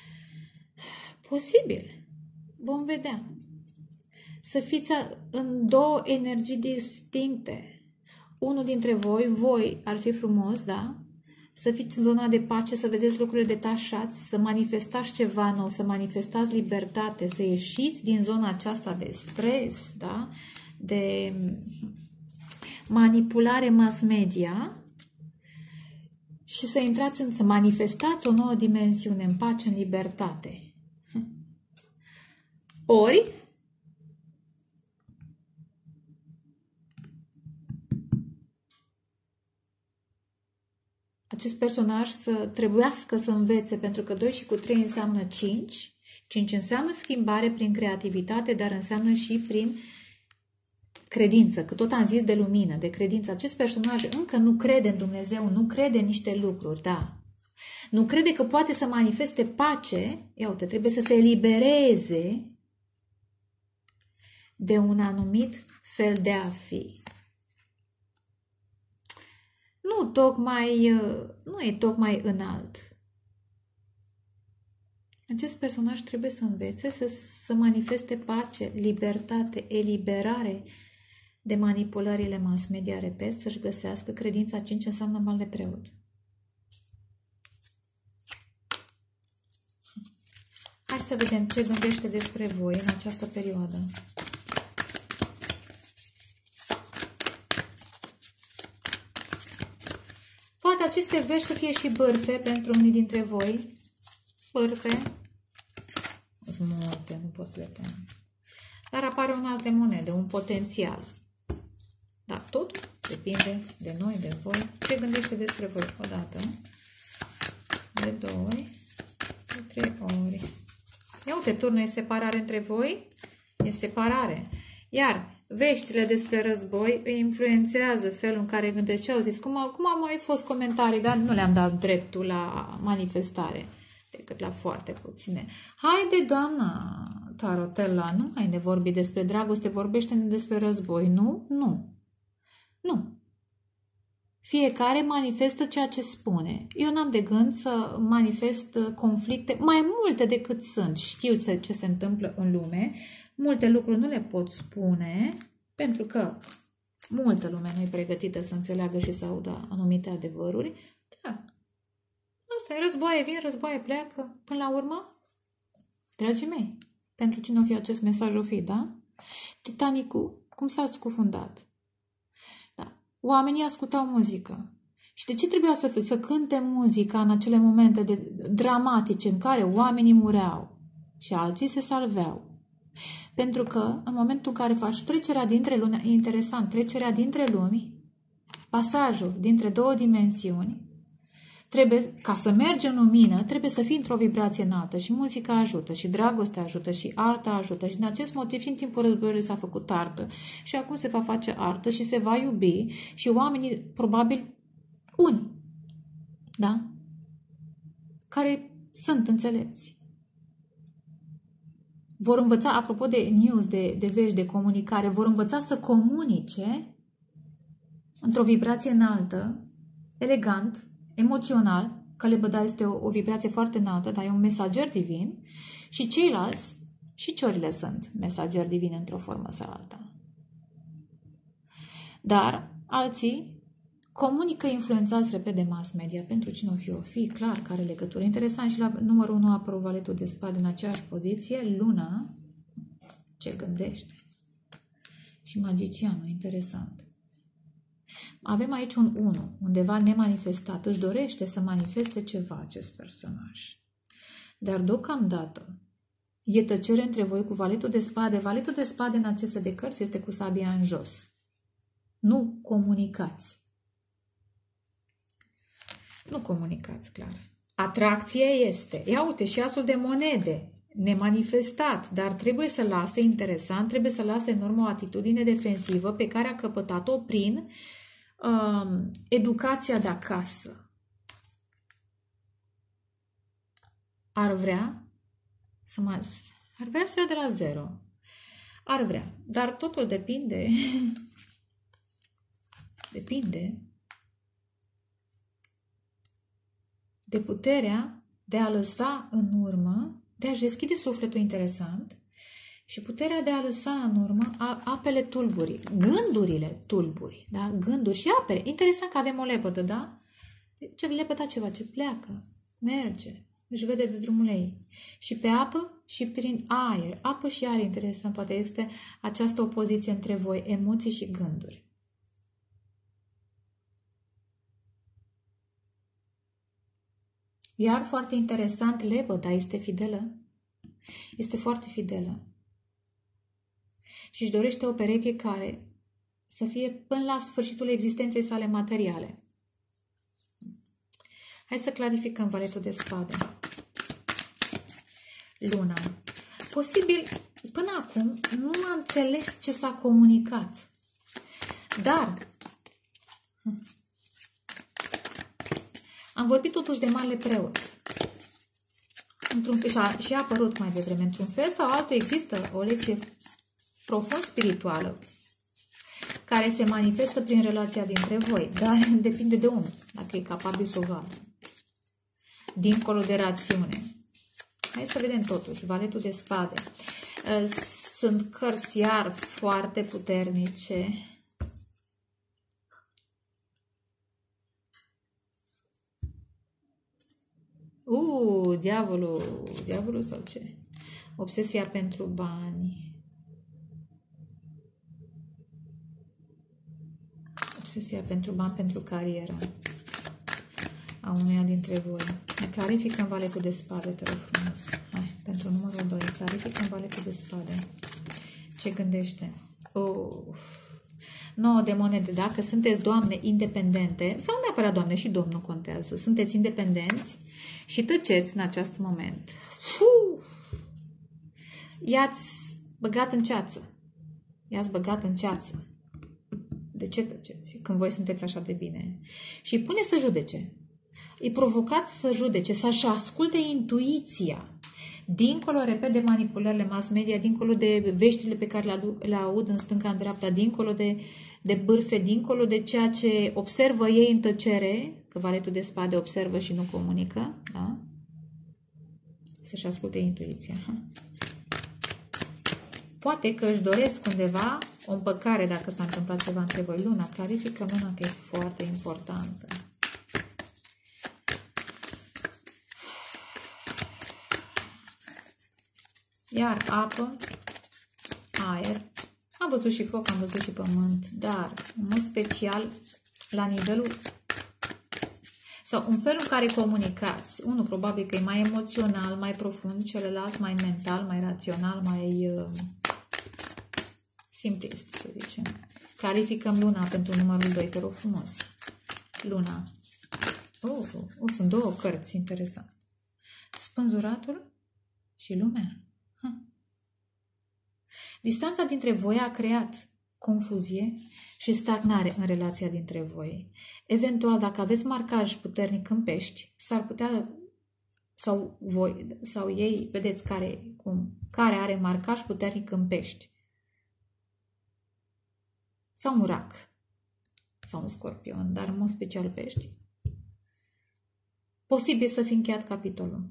Posibil, vom vedea. Să fiți în două energii distincte. Unul dintre voi, voi, ar fi frumos, da? Să fiți în zona de pace, să vedeți lucrurile detașați, să manifestați ceva nou, să manifestați libertate, să ieșiți din zona aceasta de stres, da? De manipulare mass media și să intrați în, să manifestați o nouă dimensiune în pace, în libertate. Ori acest personaj să trebuiască să învețe, pentru că doi și cu trei înseamnă cinci. cinci înseamnă schimbare prin creativitate, dar înseamnă și prin credință, că tot am zis de lumină, de credință. Acest personaj încă nu crede în Dumnezeu, nu crede în niște lucruri, da. Nu crede că poate să manifeste pace, ia uite, trebuie să se elibereze de un anumit fel de a fi. Nu tocmai, nu e tocmai înalt. Acest personaj trebuie să învețe să, să manifeste pace, libertate, eliberare de manipulările mass media, repet, să-și găsească credința cinci înseamnă marele preot. Hai să vedem ce gândește despre voi în această perioadă. Poate aceste vești să fie și bârfe pentru unii dintre voi. Bârfe. Sunt multe, nu pot să le pun. Dar apare un as de monede, un potențial. Dar tot depinde de noi, de voi. Ce gândește despre voi? O dată, de două, de trei ori. Ia uite, turnul e separare între voi. E separare. Iar veștile despre război îi influențează felul în care gândesc. Ce au zis? Cum au, cum au mai fost comentarii, dar nu le-am dat dreptul la manifestare, decât la foarte puține. Haide, doamna Tarotella, nu mai ne vorbi despre dragoste, vorbește despre război, nu? Nu. Nu. Fiecare manifestă ceea ce spune. Eu n-am de gând să manifest conflicte mai multe decât sunt. Știu ce se întâmplă în lume. Multe lucruri nu le pot spune, pentru că multă lume nu e pregătită să înțeleagă și să audă anumite adevăruri. Da. Asta e, războaie vin, războaie pleacă. Până la urmă, dragii mei, pentru cine o fi acest mesaj o fi, da? Titanicul, cum s-a scufundat? Da. Oamenii ascultau muzică. Și de ce trebuia să, să cânte muzica în acele momente de, dramatice în care oamenii mureau și alții se salveau? Pentru că în momentul în care faci trecerea dintre lumi, e interesant, trecerea dintre lumi, pasajul dintre două dimensiuni, trebuie, ca să mergi în lumină, trebuie să fii într-o vibrație înaltă și muzica ajută, și dragostea ajută, și arta ajută. Și din acest motiv, și în timpul războiului s-a făcut artă și acum se va face artă și se va iubi și oamenii, probabil, uni, da? Care sunt înțelepți. Vor învăța, apropo de news, de, de vești, de comunicare, vor învăța să comunice într-o vibrație înaltă, elegant, emoțional, că lebăda este o, o vibrație foarte înaltă, dar e un mesager divin, și ceilalți, și ciorile sunt mesageri divini într-o formă sau alta. Dar alții comunică influențați repede mass media. Pentru cine o fi, o fi, clar, care legătură. Interesant, și la numărul unu a apărut valetul de spade în aceeași poziție, luna, ce gândește. Și magicianul, interesant. Avem aici un unu, undeva nemanifestat. Își dorește să manifeste ceva acest personaj. Dar deocamdată e tăcere între voi cu valetul de spade. Valetul de spade în aceste de cărți este cu sabia în jos. Nu comunicați. Nu comunicați, clar. Atracția este. Ia uite, și asul de monede. Nemanifestat, dar trebuie să lase, interesant, trebuie să lase în urmă o atitudine defensivă pe care a căpătat-o prin um, educația de acasă. Ar vrea să mai, ar vrea să o ia de la zero. Ar vrea, dar totul depinde depinde de puterea de a lăsa în urmă, de a-și deschide sufletul, interesant, și puterea de a lăsa în urmă apele tulburii, gândurile tulburi, da? Gânduri și apele. Interesant că avem o lepădă, da? Ce lepăda ceva, ce pleacă, merge, își vede de drumul ei. Și pe apă și prin aer. Apă și aer, interesant, poate este această opoziție între voi, emoții și gânduri. Iar foarte interesant, lepăda este fidelă. Este foarte fidelă. Și își dorește o pereche care să fie până la sfârșitul existenței sale materiale. Hai să clarificăm valetul de spade. Luna. Posibil, până acum, nu a înțeles ce s-a comunicat. Dar am vorbit totuși de marele preot. Într-un fel, și, a, și a apărut mai devreme. Într-un fel sau altul există o lecție profund spirituală care se manifestă prin relația dintre voi. Dar depinde de om, dacă e capabil să o vadă. Dincolo de rațiune. Hai să vedem totuși. Valetul de spade. Sunt cărți iar foarte puternice. Uh, diavolul, diavolul sau ce? Obsesia pentru bani. Obsesia pentru bani, pentru carieră a unuia dintre voi. Clarificăm valetul de spade, te rog frumos. Hai, pentru numărul doi. Clarificăm valetul de spade. Ce gândește? Oh. nouă de monede. Dacă sunteți doamne independente, sau neapărat doamne, și domn nu contează, sunteți independenți și tăceți în acest moment. I-ați băgat în ceață. I-ați băgat în ceață. De ce tăceți? Când voi sunteți așa de bine. Și îi pune să judece. Îi provocați să judece, să-și asculte intuiția. Dincolo, repet, de manipulările mass media, dincolo de veștile pe care le, aduc, le aud în stânga, în dreapta, dincolo de, de bârfe, dincolo de ceea ce observă ei în tăcere, că valetul de spade observă și nu comunică, da? Să-și asculte intuiția. Poate că își doresc undeva o împăcare dacă s-a întâmplat ceva între voi. Luna, clarifică luna că e foarte importantă. Iar apă, aer, am văzut și foc, am văzut și pământ, dar în mod special la nivelul sau în felul în care comunicați. Unul probabil că e mai emoțional, mai profund, celălalt mai mental, mai rațional, mai uh, simplist, să zicem. Clarificăm luna pentru numărul doi, te rog frumos. Luna. Oh, oh, oh, sunt două cărți, interesant. Spânzuratul și lumea. Ha. Distanța dintre voi a creat confuzie și stagnare în relația dintre voi. Eventual, dacă aveți marcaj puternic în pești, s-ar putea, sau voi, sau ei, vedeți care, cum, care are marcaj puternic în pești. Sau un rac, sau un scorpion, dar în mod special pești. Posibil să fi încheiat capitolul.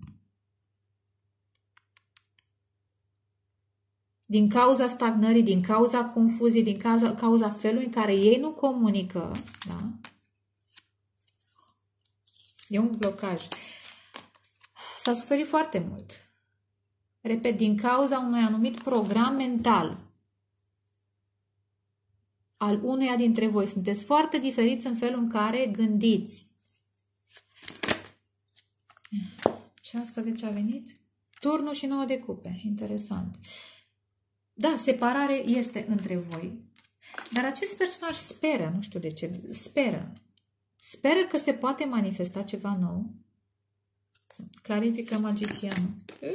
Din cauza stagnării, din cauza confuziei, din cauza, cauza felului în care ei nu comunică, da? E un blocaj. S-a suferit foarte mult. Repet, din cauza unui anumit program mental al uneia dintre voi. Sunteți foarte diferiți în felul în care gândiți. Și asta de ce a venit? Turnul și nouă de cupe. Interesant. Da, separare este între voi. Dar acest personaj speră, nu știu de ce, speră. Speră că se poate manifesta ceva nou. Clarifică magicianul.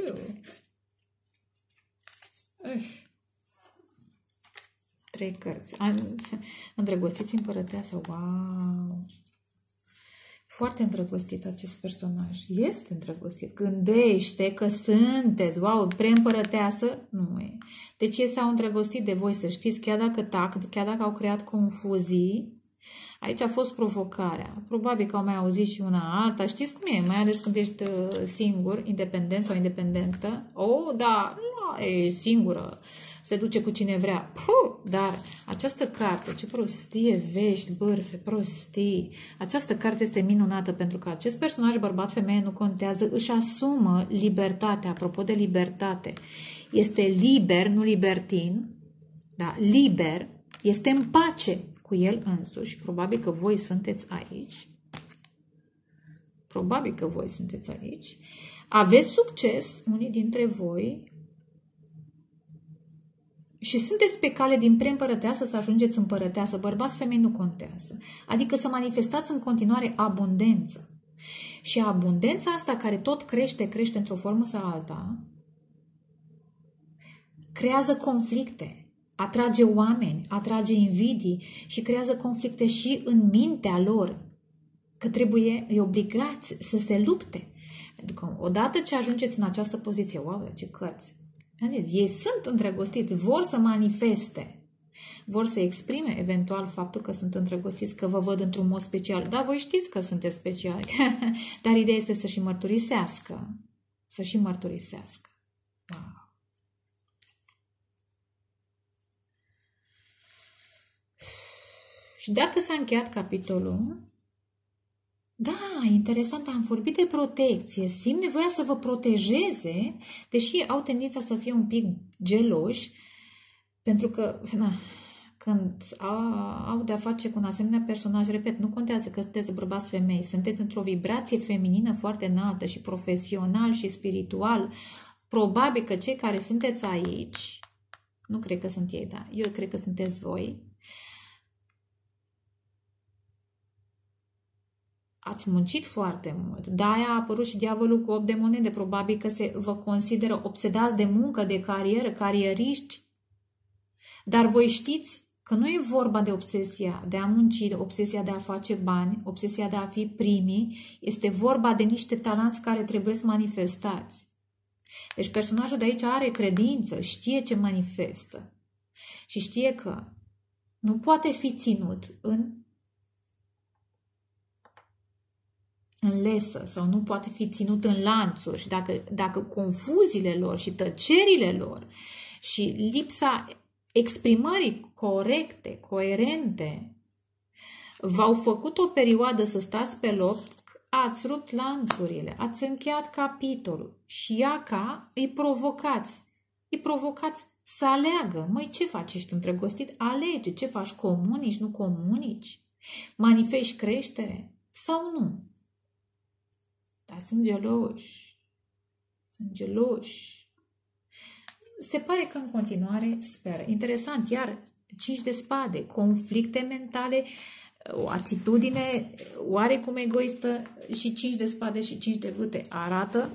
Trei cărți. Îndrăgostiți împărăteasa. Wow! Foarte îndrăgostit acest personaj. Este îndrăgostit. Gândește că sunteți. Wow, preîmpărăteasă? Nu e. Deci ei s-au îndrăgostit de voi, să știți, chiar dacă tac, chiar dacă au creat confuzii. Aici a fost provocarea. Probabil că au mai auzit și una alta. Știți cum e? Mai ales când ești singur, independent sau independentă. Oh, da, e singură. Se duce cu cine vrea. Puh, dar această carte, ce prostie, vești, bârfe, prostii. Această carte este minunată pentru că acest personaj, bărbat, femeie, nu contează, își asumă libertatea. Apropo de libertate, este liber, nu libertin, da, liber, este în pace cu el însuși. Probabil că voi sunteți aici. Probabil că voi sunteți aici. Aveți succes, unii dintre voi, și sunteți pe cale din preîmpărăteasă să ajungeți împărăteasă. Bărbați, femei, nu contează. Adică să manifestați în continuare abundență. Și abundența asta care tot crește, crește într-o formă sau alta, creează conflicte, atrage oameni, atrage invidii și creează conflicte și în mintea lor. Că trebuie, îi obligați să se lupte. Pentru că odată ce ajungeți în această poziție, wow, ce cărți! Am zis, ei sunt îndrăgostiți, vor să manifeste, vor să exprime eventual faptul că sunt îndrăgostiți, că vă văd într-un mod special. Da, voi știți că sunteți speciali, dar ideea este să și mărturisească, să și mărturisească. Wow. Și dacă s-a încheiat capitolul, da, interesant, am vorbit de protecție, simt nevoia să vă protejeze, deși au tendința să fie un pic geloși, pentru că na, când au de-a face cu un asemenea personaj, repet, nu contează că sunteți bărbați, femei, sunteți într-o vibrație feminină foarte înaltă și profesional și spiritual, probabil că cei care sunteți aici, nu cred că sunt ei, da, eu cred că sunteți voi, ați muncit foarte mult. De-aia a apărut și diavolul cu opt de monede. Probabil că se vă consideră obsedați de muncă, de carieră, carieriști. Dar voi știți că nu e vorba de obsesia de a munci, de obsesia de a face bani, obsesia de a fi primii. Este vorba de niște talenți care trebuie să manifestați. Deci personajul de aici are credință, știe ce manifestă. Și știe că nu poate fi ținut în în lesă sau nu poate fi ținut în lanțuri și dacă, dacă confuziile lor și tăcerile lor și lipsa exprimării corecte, coerente v-au făcut o perioadă să stați pe loc, ați rupt lanțurile, ați încheiat capitolul și iaca îi provocați, îi provocați să aleagă. Măi, ce faci? Ești îndrăgostit? Alege. Ce faci? Comunici? Nu comunici? Manifesti creștere? Sau nu? Dar sunt geloși. Sunt geloși. se pare că în continuare speră. Interesant, iar cinci de spade, conflicte mentale, o atitudine oarecum egoistă și cinci de spade și cinci de bâte arată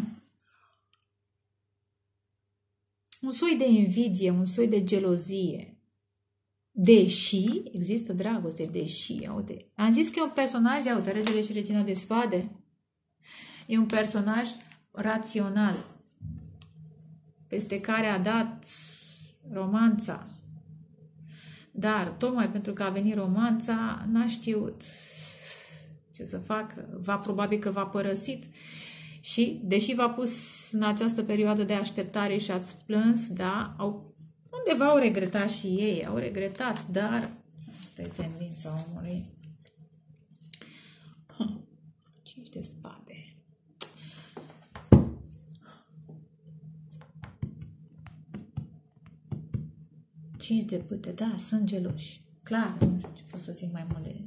un soi de invidie, un soi de gelozie. Deși există dragoste, deși, uite, am zis că e un personaj, uite, regele și regina de spade, e un personaj rațional, peste care a dat romanța. Dar, tocmai pentru că a venit romanța, n-a știut ce să facă. Va, probabil că v-a părăsit și, deși v-a pus în această perioadă de așteptare și ați plâns, da, au, undeva au regretat și ei, au regretat, dar asta e tendința omului. Cinci de spade. Cinci de bâte, da, sunt geloși. Clar, nu știu ce pot să zic mai mult de...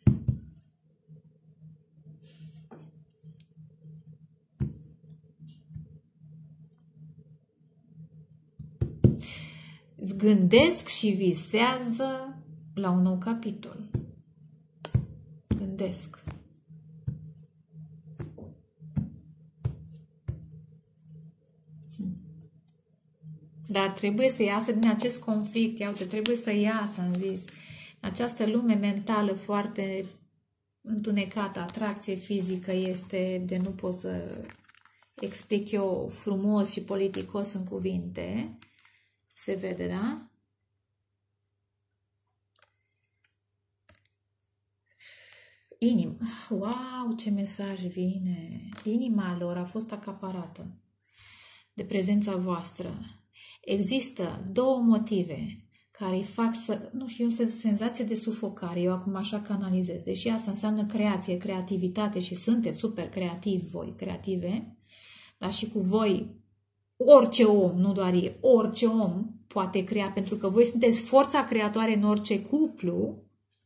Gândesc și visează la un nou capitol. Gândesc. Dar trebuie să iasă din acest conflict. Iată, trebuie să iasă, am zis. Această lume mentală foarte întunecată, atracție fizică este de nu pot să explic eu frumos și politicos în cuvinte. Se vede, da? Inima. Wow, ce mesaj vine! Inima lor a fost acaparată de prezența voastră. Există două motive care îi fac să, nu știu, o senzație de sufocare. Eu acum așa canalizez. Deși asta înseamnă creație, creativitate și sunteți super creativi voi, creative, dar și cu voi orice om, nu doar ei, orice om poate crea, pentru că voi sunteți forța creatoare în orice cuplu,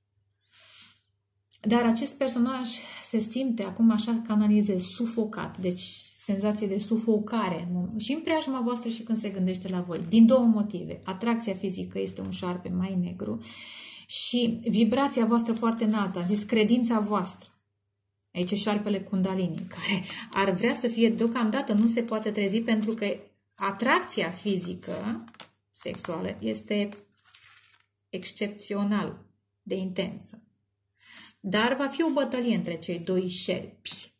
dar acest personaj se simte acum așa canalizez, sufocat, deci senzație de sufocare și în preajma voastră și când se gândește la voi, din două motive. Atracția fizică este un șarpe mai negru și vibrația voastră foarte înaltă, am zis credința voastră. Aici e șarpele Kundalini, care ar vrea să fie, deocamdată nu se poate trezi pentru că atracția fizică, sexuală, este excepțional de intensă. Dar va fi o bătălie între cei doi șerpi.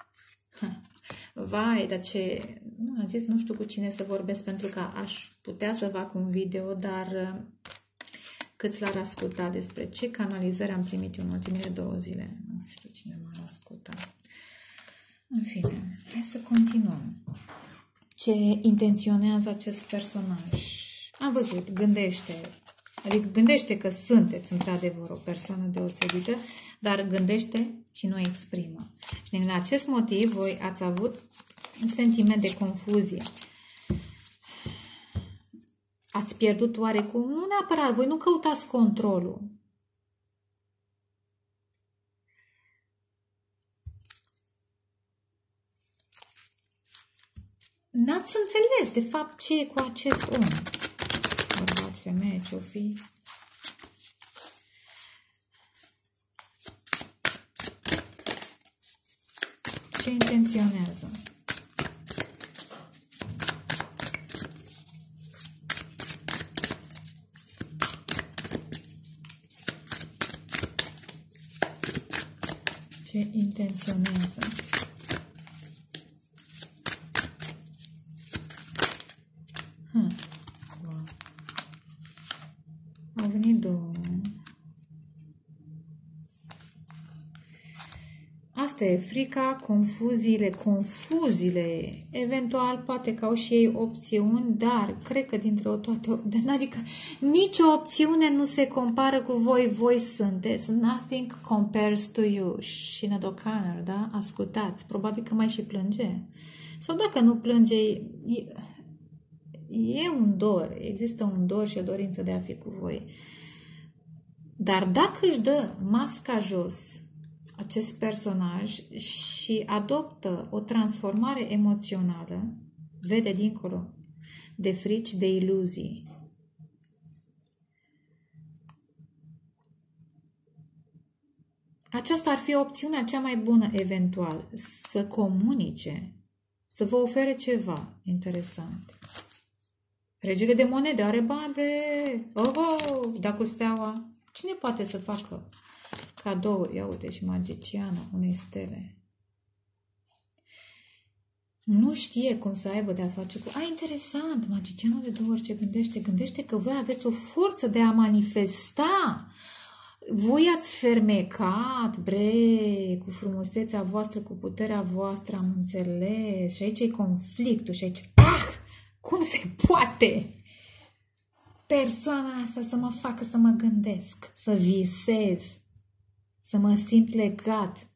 Vai, dar ce... Nu, am zis, nu știu cu cine să vorbesc pentru că aș putea să fac un video, dar câți l-ar asculta despre ce canalizări am primit eu în ultimele două zile. Nu știu cine m-ar asculta. În fine, hai să continuăm. Ce intenționează acest personaj? Am văzut, gândește, adică gândește că sunteți într-adevăr o persoană deosebită, dar gândește și nu exprimă. Și din acest motiv voi ați avut un sentiment de confuzie. Ați pierdut oarecum, nu neapărat, voi nu căutați controlul. N-ați înțeles, de fapt, ce e cu acest om. Bărbat, femeie, ce-o fi. Ce intenționează? Ce intenționează? Hmm. Wow. Au venit două. Asta e frica, confuziile, confuziile. Eventual, poate că au și ei opțiuni, dar cred că dintre o toate... Adică nicio opțiune nu se compară cu voi. Voi sunteți. Nothing compares to you. Și Sinead O'Connor, da? Ascultați. Probabil că mai și plânge. Sau dacă nu plânge, e, e un dor. Există un dor și o dorință de a fi cu voi. Dar dacă își dă masca jos acest personaj și adoptă o transformare emoțională, vede dincolo de frici, de iluzii. Aceasta ar fi opțiunea cea mai bună, eventual, să comunice, să vă ofere ceva interesant. Regele de monede are bani, bre! Oh, dar cu steaua, cine poate să facă cadou? Ia uite, și magiciana unei stele. Nu știe cum să aibă de-a face cu... A, interesant, magicianul de două ori ce gândește? Gândește că voi aveți o forță de a manifesta. Voi ați fermecat, bre, cu frumusețea voastră, cu puterea voastră, am înțeles. Și aici e conflictul și aici... Ah! Cum se poate? Persoana asta să mă facă să mă gândesc, să visez, să mă simt legat.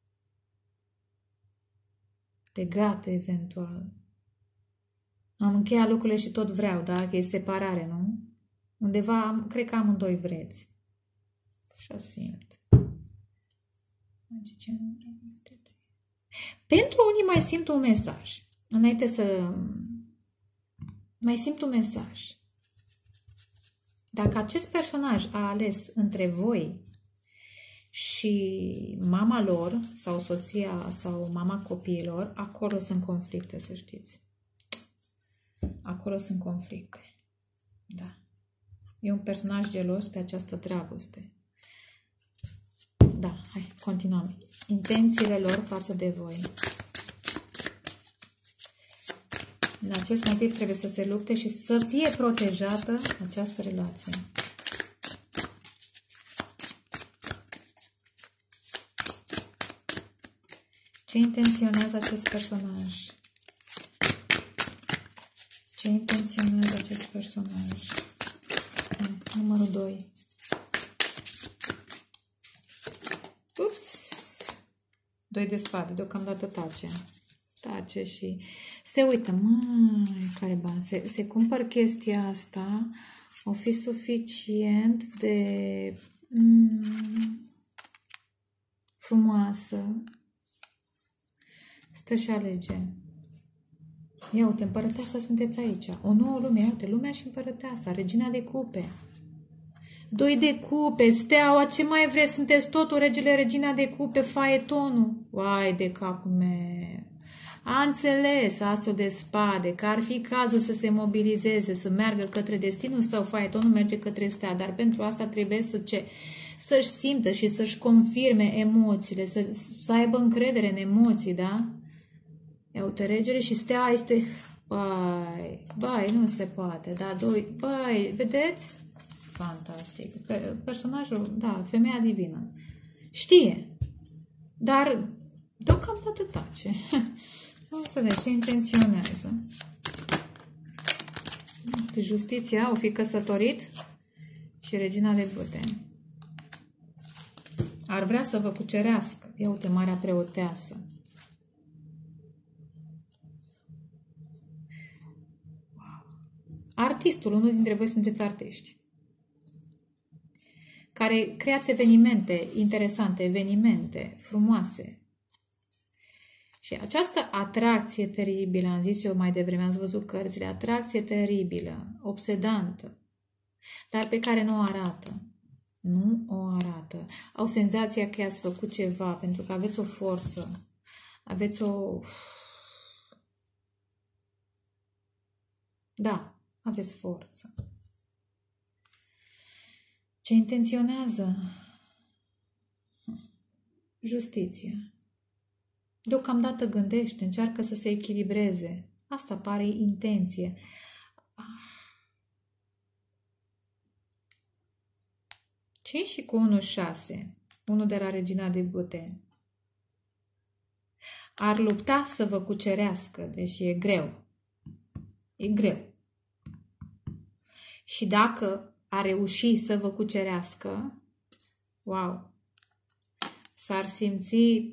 Legat, eventual. Am încheiat lucrurile și tot vreau, da? Că e separare, nu? Undeva, am, cred că amândoi vreți. Așa simt. Pentru unii mai simt un mesaj. Înainte să... Mai simt un mesaj. Dacă acest personaj a ales între voi și mama lor, sau soția, sau mama copiilor, acolo sunt conflicte, să știți. Acolo sunt conflicte. Da. E un personaj gelos pe această dragoste. Da, hai, continuăm. Intențiile lor față de voi. În acest motiv trebuie să se lupte și să fie protejată această relație. Ce intenționează acest personaj? Ce intenționează acest personaj? Numărul doi. Ups! Doi de sfade, deocamdată tace. Tace și se uită, măi, care bani, se, se cumpăr chestia asta, o fi suficient de mm, frumoasă, stă și alege. Ia uite, împărăteasa sunteți aici, o nouă lume, ia uite, lumea și împărăteasa, regina de cupe. Doi de cupe, steaua, ce mai vreți, sunteți totul, regele, regina de cupe, faetonul. Uai de capul meu. A înțeles asul de spade, că ar fi cazul să se mobilizeze, să meargă către destinul său, faetonul merge către stea, dar pentru asta trebuie să ce? Să-și simtă și să-și confirme emoțiile, să, să aibă încredere în emoții, da? Ia uite, regele și stea este... Băi, băi, nu se poate, da? Doi, băi, vedeți? Fantastic. Personajul, da, femeia divină. Știe, dar deocamdată tace. O să vedem ce intenționează. Justiția, o fi căsătorit și regina de bâte. Ar vrea să vă cucerească. Ia uite, marea preoteasă. Wow. Artistul, unul dintre voi sunteți artiști, care creați evenimente interesante, evenimente frumoase. Și această atracție teribilă, am zis eu mai devreme, ați văzut cărțile, atracție teribilă, obsedantă, dar pe care nu o arată. Nu o arată. Au senzația că i-ați făcut ceva, pentru că aveți o forță, aveți o... Da, aveți forță. Ce intenționează? Justiția. Deocamdată gândește, încearcă să se echilibreze. Asta pare intenție. cinci și cu unu, șase. unu de la regina de bâte. Ar lupta să vă cucerească, deși e greu. E greu. Și dacă a reuși să vă cucerească, wow, s-ar simți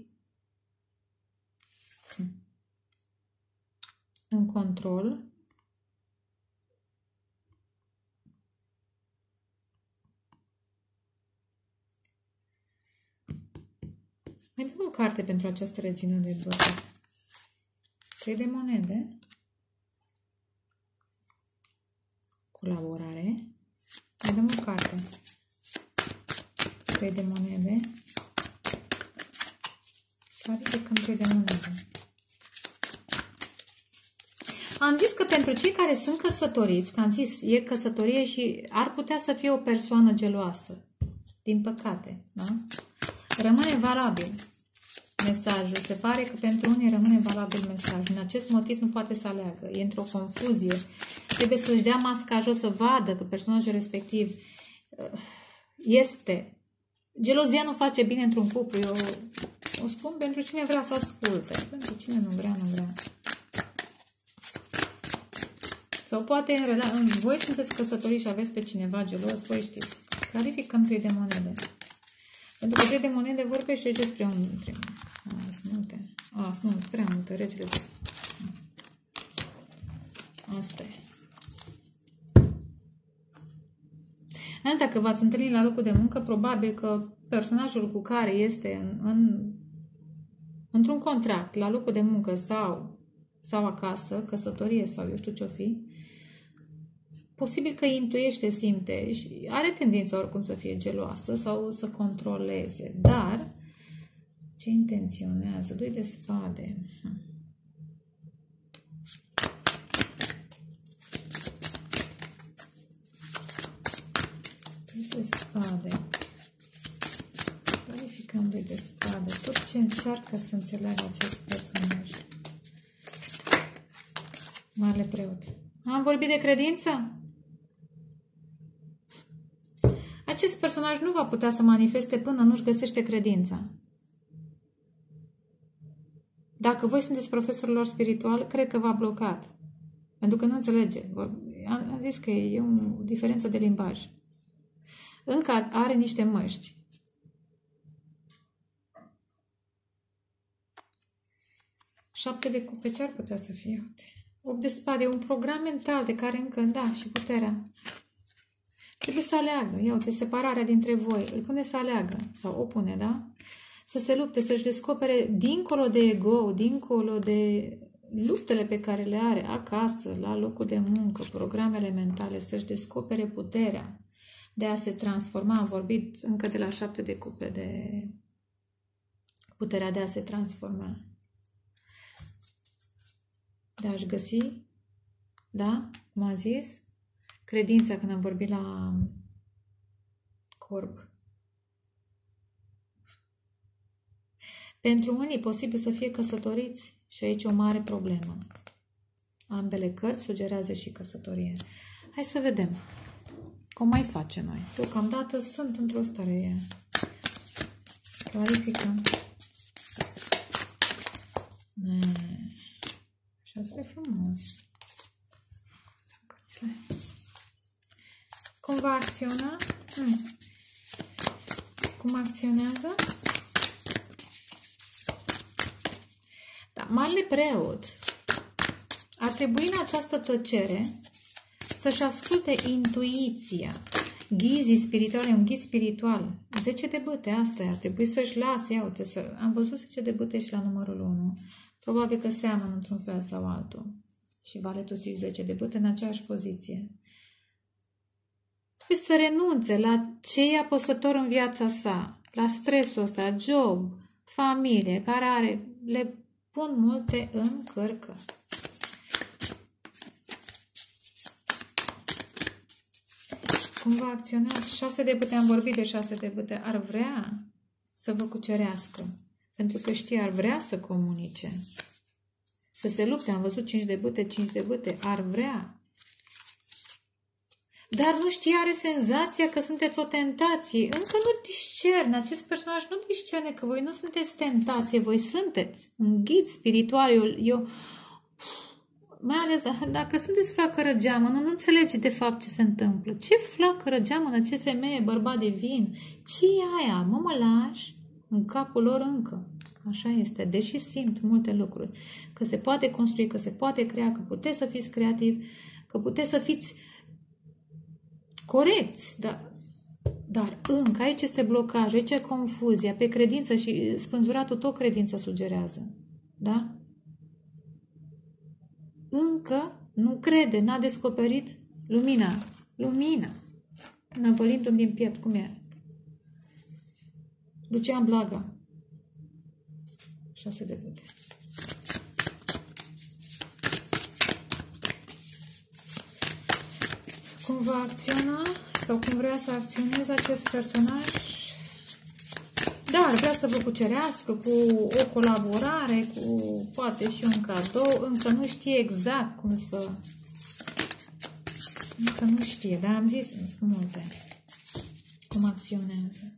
în control. Mai dăm o carte pentru această regină de bătă. Trei de monede. trei de monede. Clarificăm trei de monede. Am zis că pentru cei care sunt căsătoriți, că am zis, e căsătorie și ar putea să fie o persoană geloasă. Din păcate, da? Rămâne valabil mesajul. Se pare că pentru unii rămâne valabil mesajul. Din acest motiv nu poate să aleagă. E într-o confuzie. Trebuie să-și dea masca jos, să vadă că personajul respectiv este. Gelozia nu face bine într-un cuplu. Eu o spun pentru cine vrea să asculte. Pentru cine nu vrea, nu vrea. Sau poate în relație, voi sunteți căsătoriți și aveți pe cineva gelos, voi știți. Clarificăm trei de monede. Pentru că trei de monede vorbește despre un... A, sunt multe. A, sunt multe, prea multe. Regele de... Asta e. Dacă v-ați întâlnit la locul de muncă, probabil că personajul cu care este în, în, într-un contract, la locul de muncă sau, sau acasă, căsătorie sau eu știu ce-o fi, posibil că intuiește, simte și are tendința oricum să fie geloasă sau să controleze. Dar ce intenționează? Doi de spade. Doi de spade. Clarificăm doi de spade. Tot ce încearcă să înțeleagă acest personaj. Marele preot. Am vorbit de credință? Acest personaj nu va putea să manifeste până nu-și găsește credința. Dacă voi sunteți profesorilor spiritual, cred că v-a blocat. Pentru că nu înțelege. Am zis că e o diferență de limbaj. Încă are niște măști. Șapte de cupe, ce ar putea să fie? Opt de spade, un program mental de care încă, da, și puterea. Trebuie să aleagă. Ia uite, separarea dintre voi. Îl pune să aleagă. Sau o pune, da? Să se lupte, să-și descopere dincolo de ego, dincolo de luptele pe care le are acasă, la locul de muncă, programele mentale, să-și descopere puterea de a se transforma. Am vorbit încă de la șapte de cupe de puterea de a se transforma. De a-și găsi, da? Cum am zis? Credința când am vorbit la corp. Pentru unii posibil să fie căsătoriți și aici o mare problemă. Ambele cărți sugerează și căsătorie. Hai să vedem cum mai face noi. Deocamdată sunt într-o stare. Clarificăm. Așa să fie frumos. Cum va acționa? Hmm. Cum acționează? Da, marele preot ar trebui în această tăcere să-și asculte intuiția. Ghizii spirituale, un ghiz spiritual. zece de bâte, asta ar trebui să-și lase. Ia uite, să... am văzut zece de bâte și la numărul unu. Probabil că seamănă într-un fel sau altul. Și valetul și zece de bâte în aceeași poziție. Trebuie să renunțe la ce e apăsător în viața sa, la stresul ăsta, job, familie, care are, le pun multe în cărcă. Cum va acționa? șase de bâte, am vorbit de șase de bâte, ar vrea să vă cucerească, pentru că știe, ar vrea să comunice, să se lupte, am văzut cinci de bâte, cinci de bâte, ar vrea. Dar nu știe, are senzația că sunteți o tentație. Încă nu discerne, acest personaj nu discerne că voi nu sunteți tentație, voi sunteți un ghid spiritual. Eu, eu mai ales dacă sunteți flacără geamănă, nu înțelege de fapt ce se întâmplă. Ce flacără geamănă, ce femeie, bărbat de vin, ce e aia? Mă, mă lași? În capul lor încă. Așa este, deși simt multe lucruri. Că se poate construi, că se poate crea, că puteți să fiți creativi, că puteți să fiți corecți, dar, dar încă aici este blocaj, aici e confuzia, pe credință și spânzuratul tot credința sugerează. Da? Încă nu crede, n-a descoperit lumina. Lumina. Năvălindu-mi din piept, cum e? Lucian Blaga. șase de bâte. Cum va acționa sau cum vrea să acționeze acest personaj? Dar vrea să vă cucerească cu o colaborare, cu poate și un cadou. Încă nu știe exact cum să... Încă nu știe, dar am zis, sunt multe. Cum acționează.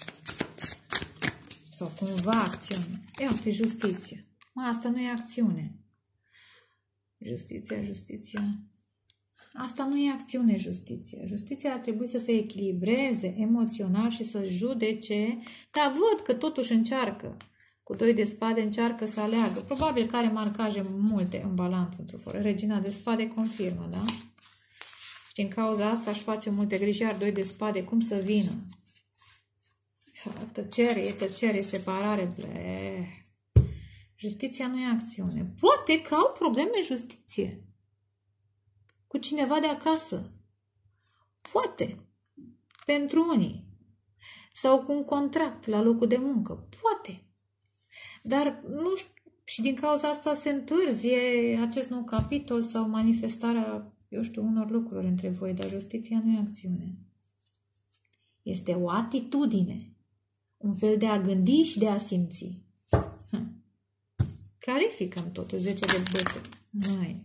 Sau cum va acționa. Ia uite, justiție. Mă, asta nu e acțiune. Justiția, justiția. Asta nu e acțiune, justiția. Justiția ar trebui să se echilibreze emoțional și să judece, dar văd că totuși încearcă. Cu doi de spade încearcă să aleagă. Probabil că are marcaje multe în balanță, într-o formă. Regina de spade confirmă, da? Și din cauza asta își face multe griji, iar doi de spade, cum să vină? Tăcere, e tăcere, separare. Ble. Justiția nu e acțiune. Poate că au probleme justiție. Cu cineva de acasă. Poate. Pentru unii. Sau cu un contract la locul de muncă. Poate. Dar nu știu. Și din cauza asta se întârzie acest nou capitol sau manifestarea, eu știu, unor lucruri între voi. Dar justiția nu e acțiune. Este o atitudine. Un fel de a gândi și de a simți. Hm. Clarificăm totul. zece de bâte. Mai.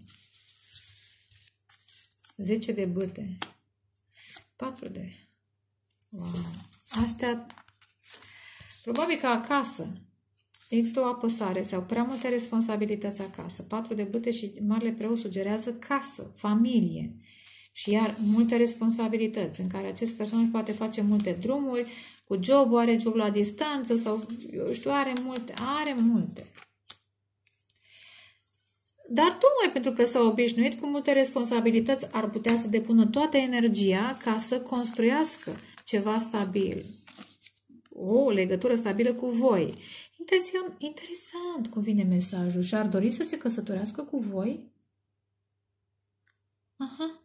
zece de bâte. patru de... Wow. Astea... Probabil că acasă există o apăsare sau prea multe responsabilități acasă. patru de bâte și Marele Preot sugerează casă, familie. Și iar multe responsabilități în care acest personaj poate face multe drumuri, cu jobul, are job la distanță sau, eu știu, are multe, are multe. Dar tocmai pentru că s-a obișnuit cu multe responsabilități, ar putea să depună toată energia ca să construiască ceva stabil. O legătură stabilă cu voi. Interesant, interesant cum vine mesajul. Și-ar dori să se căsătorească cu voi? Aha.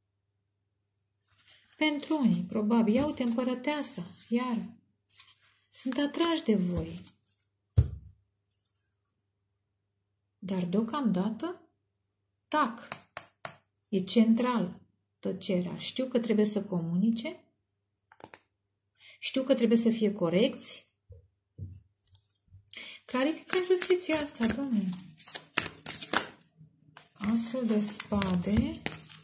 Pentru unii, probabil. Ia uite, împărăteasa. Iar. Sunt atrași de voi. Dar deocamdată, tac. E central tăcerea. Știu că trebuie să comunice. Știu că trebuie să fie corecți. Clarifică justiția asta, domnule. Asul de spade.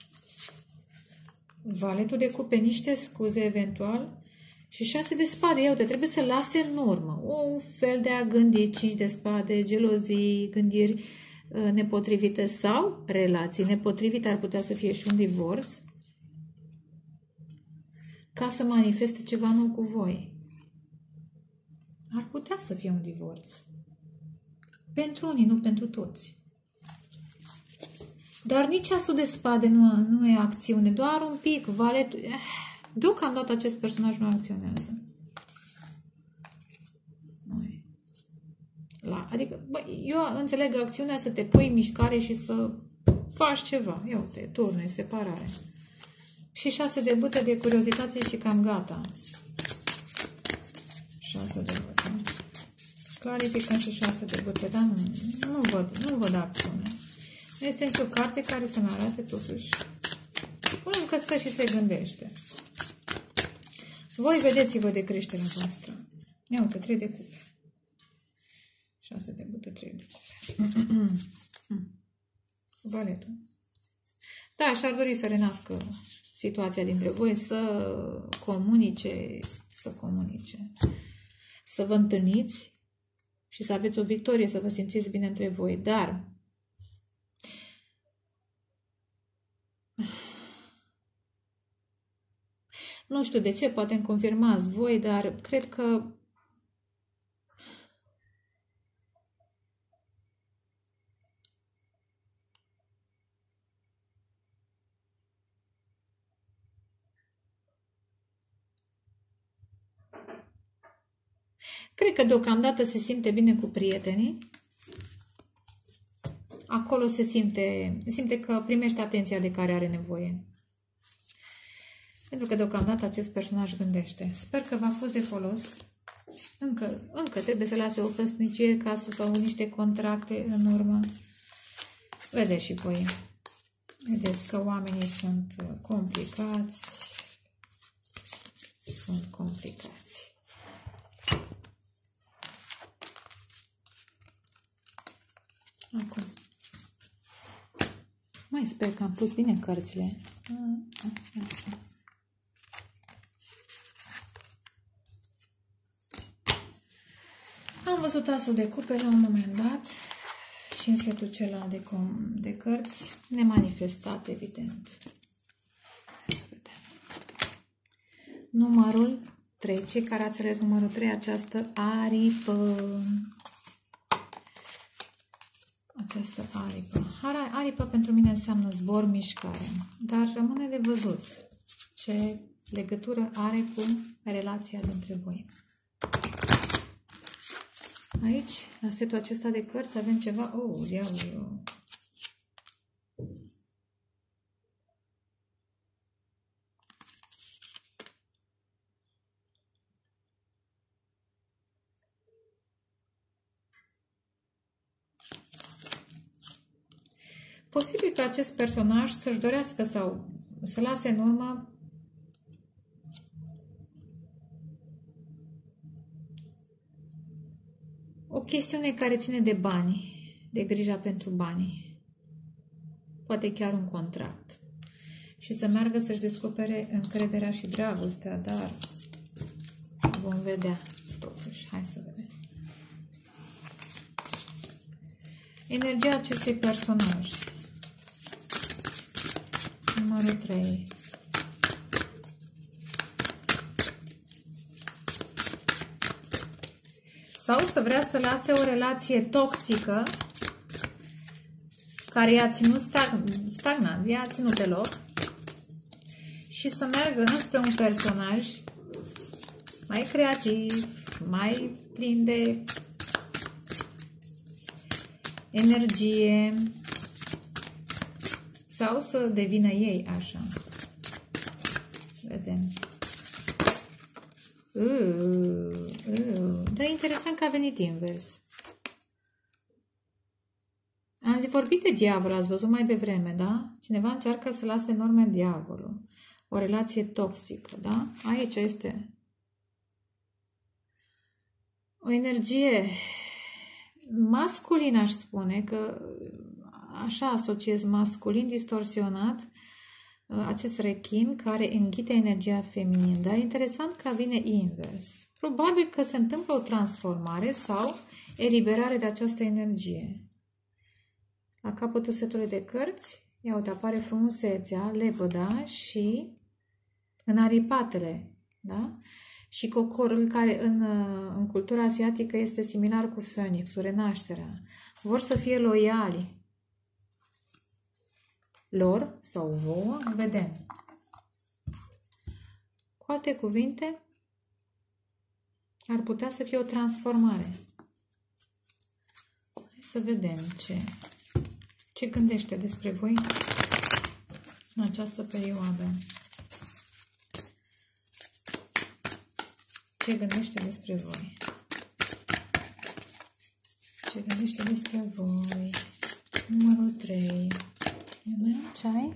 Valetul de cupe, niște scuze eventual. Și șase de spade. Iau, te trebuie să lase în urmă. Un fel de a gândi, cinci de spade, gelozii, gândiri uh, nepotrivite sau relații nepotrivite. Ar putea să fie și un divorț. Ca să manifeste ceva nou cu voi. Ar putea să fie un divorț. Pentru unii, nu pentru toți. Dar nici asul de spade nu, nu e acțiune, doar un pic, valetul. Deocamdată acest personaj nu acționează. La, adică, bă, eu înțeleg acțiunea să te pui în mișcare și să faci ceva. Ia uite, turne, separare. Și șase de bâte de curiozitate și cam gata. șase de bâte. Clarificăm și șase de bâte, dar nu, nu, văd, nu văd acțiune. Nu este nicio carte care să-mi arate totuși. Punem că stă și se gândește. Voi vedeți-vă de creșterea voastră. Ia uite, trei de cupe. șase de bâte, trei de cupe. Valetul. Da, și-ar dori să renască situația dintre voi, să comunice, să comunice, să vă întâlniți și să aveți o victorie, să vă simțiți bine între voi. Dar nu știu de ce, poate îmi confirmați voi, dar cred că Cred că deocamdată se simte bine cu prietenii. Acolo se simte, simte că primește atenția de care are nevoie. Pentru că deocamdată acest personaj gândește. Sper că v-a fost de folos. Încă, încă trebuie să lase o căsnicie, casă sau niște contracte în urmă. Vedeți și voi. Vedeți că oamenii sunt complicați. Sunt complicați. Acum. Mai sper că am pus bine cărțile. Am văzut asul de cupe la un moment dat și în setul celălalt de, de cărți nemanifestat, evident. Să vedem. Numărul trei. Cei care ați ales numărul trei, această aripă. Această aripă. Aripă pentru mine înseamnă zbor, mișcare. Dar rămâne de văzut ce legătură are cu relația dintre voi. Aici, la setul acesta de cărți, avem ceva... Oh, diavolul! Posibil că acest personaj să-și dorească sau să lase în urmă o chestiune care ține de bani, de grija pentru bani, poate chiar un contract, și să meargă să-și descopere încrederea și dragostea, dar vom vedea totuși. Hai să vedem. Energia acestui personaj. Numărul trei. Sau să vrea să lase o relație toxică care i-a ținut stagnant, i-a ținut deloc, și să meargă înspre un personaj mai creativ, mai plin de energie, sau să devină ei așa. Vedem. Uh, uh. Dar e interesant că a venit invers. Am vorbit de diavol, ați văzut mai devreme, da? Cineva încearcă să lase în urmă diavolul. O relație toxică, da? Aici este o energie masculină, aș spune, că așa asociez masculin distorsionat, acest rechin care înghite energia feminină. Dar interesant că vine invers. Probabil că se întâmplă o transformare sau eliberare de această energie. La capătul setului de cărți, ia uite, apare frumusețea, lepăda și înaripatele, da? Și cocorul, care în, în cultura asiatică este similar cu Phoenixul, renașterea. Vor să fie loiali lor sau vouă, vedem. Cu alte cuvinte, ar putea să fie o transformare. Hai să vedem ce, ce gândește despre voi în această perioadă. Ce gândește despre voi? Ce gândește despre voi? Numărul trei. Ce ai?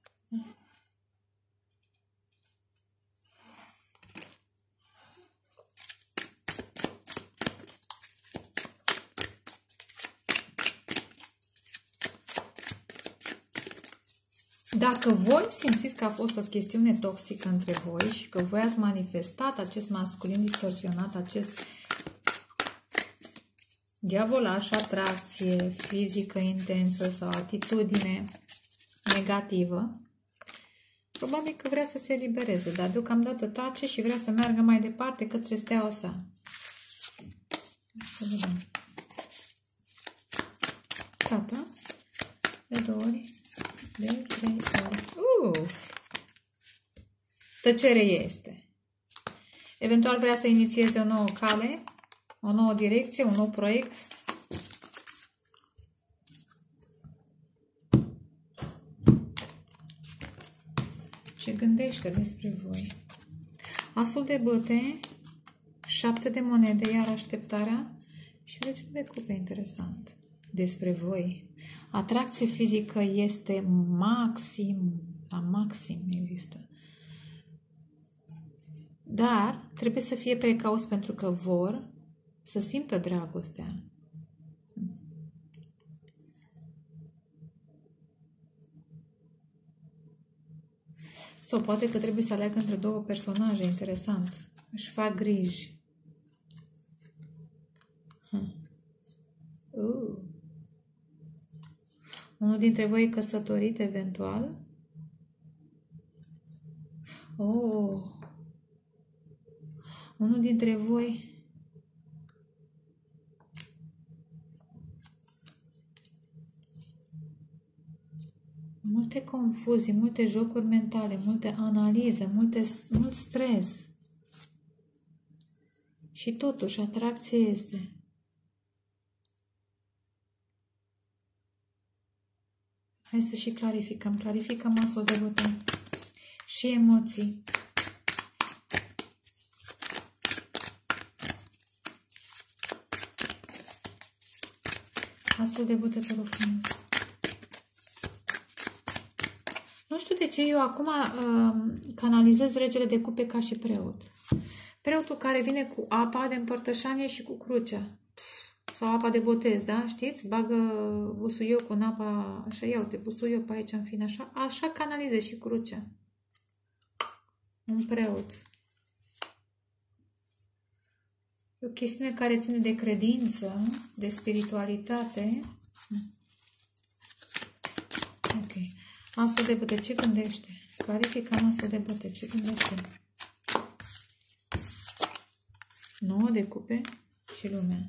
Dacă voi simțiți că a fost o chestiune toxică între voi și că voi ați manifestat acest masculin distorsionat, acest diavolaș, atracție fizică intensă sau atitudine negativă, probabil că vrea să se elibereze, dar deocamdată tace și vrea să meargă mai departe către steaua sa. Să vedem. Gata. De două ori. De trei ori. Uf! Tăcere este. Eventual vrea să inițieze o nouă cale, o nouă direcție, un nou proiect. Ce gândește despre voi? Asul de bâte Șapte de monede, iar așteptarea și regele de cupe, interesant. Despre voi. Atracție fizică este maxim, la maxim există. Dar trebuie să fie precauți pentru că vor să simtă dragostea. Sau poate că trebuie să aleagă între două personaje, interesant. Își fac griji. Hm. Uh. Unul dintre voi e căsătorit, eventual. Oh. Unul dintre voi multe confuzii, multe jocuri mentale, multe analize, multe, mult stres. Și totuși, atracție este. Hai să și clarificăm. Clarificăm asul de bătaie. Și emoții. Asul de bătaie, te rog frumos. Nu știu de ce eu acum uh, canalizez regele de cupe ca și preot. Preotul care vine cu apa de împărtășanie și cu crucea. Sau apa de botez, da? Știți? Bagă busuiocul în apa, așa, ia uite, busuioc pe aici, în fine, așa. Așa canalizez și crucea. Un preot. E o chestiune care ține de credință, de spiritualitate. Ok. Asul de băte, ce gândește? Clarificăm asul de băte, ce gândește? Nouă de cupe și lumea.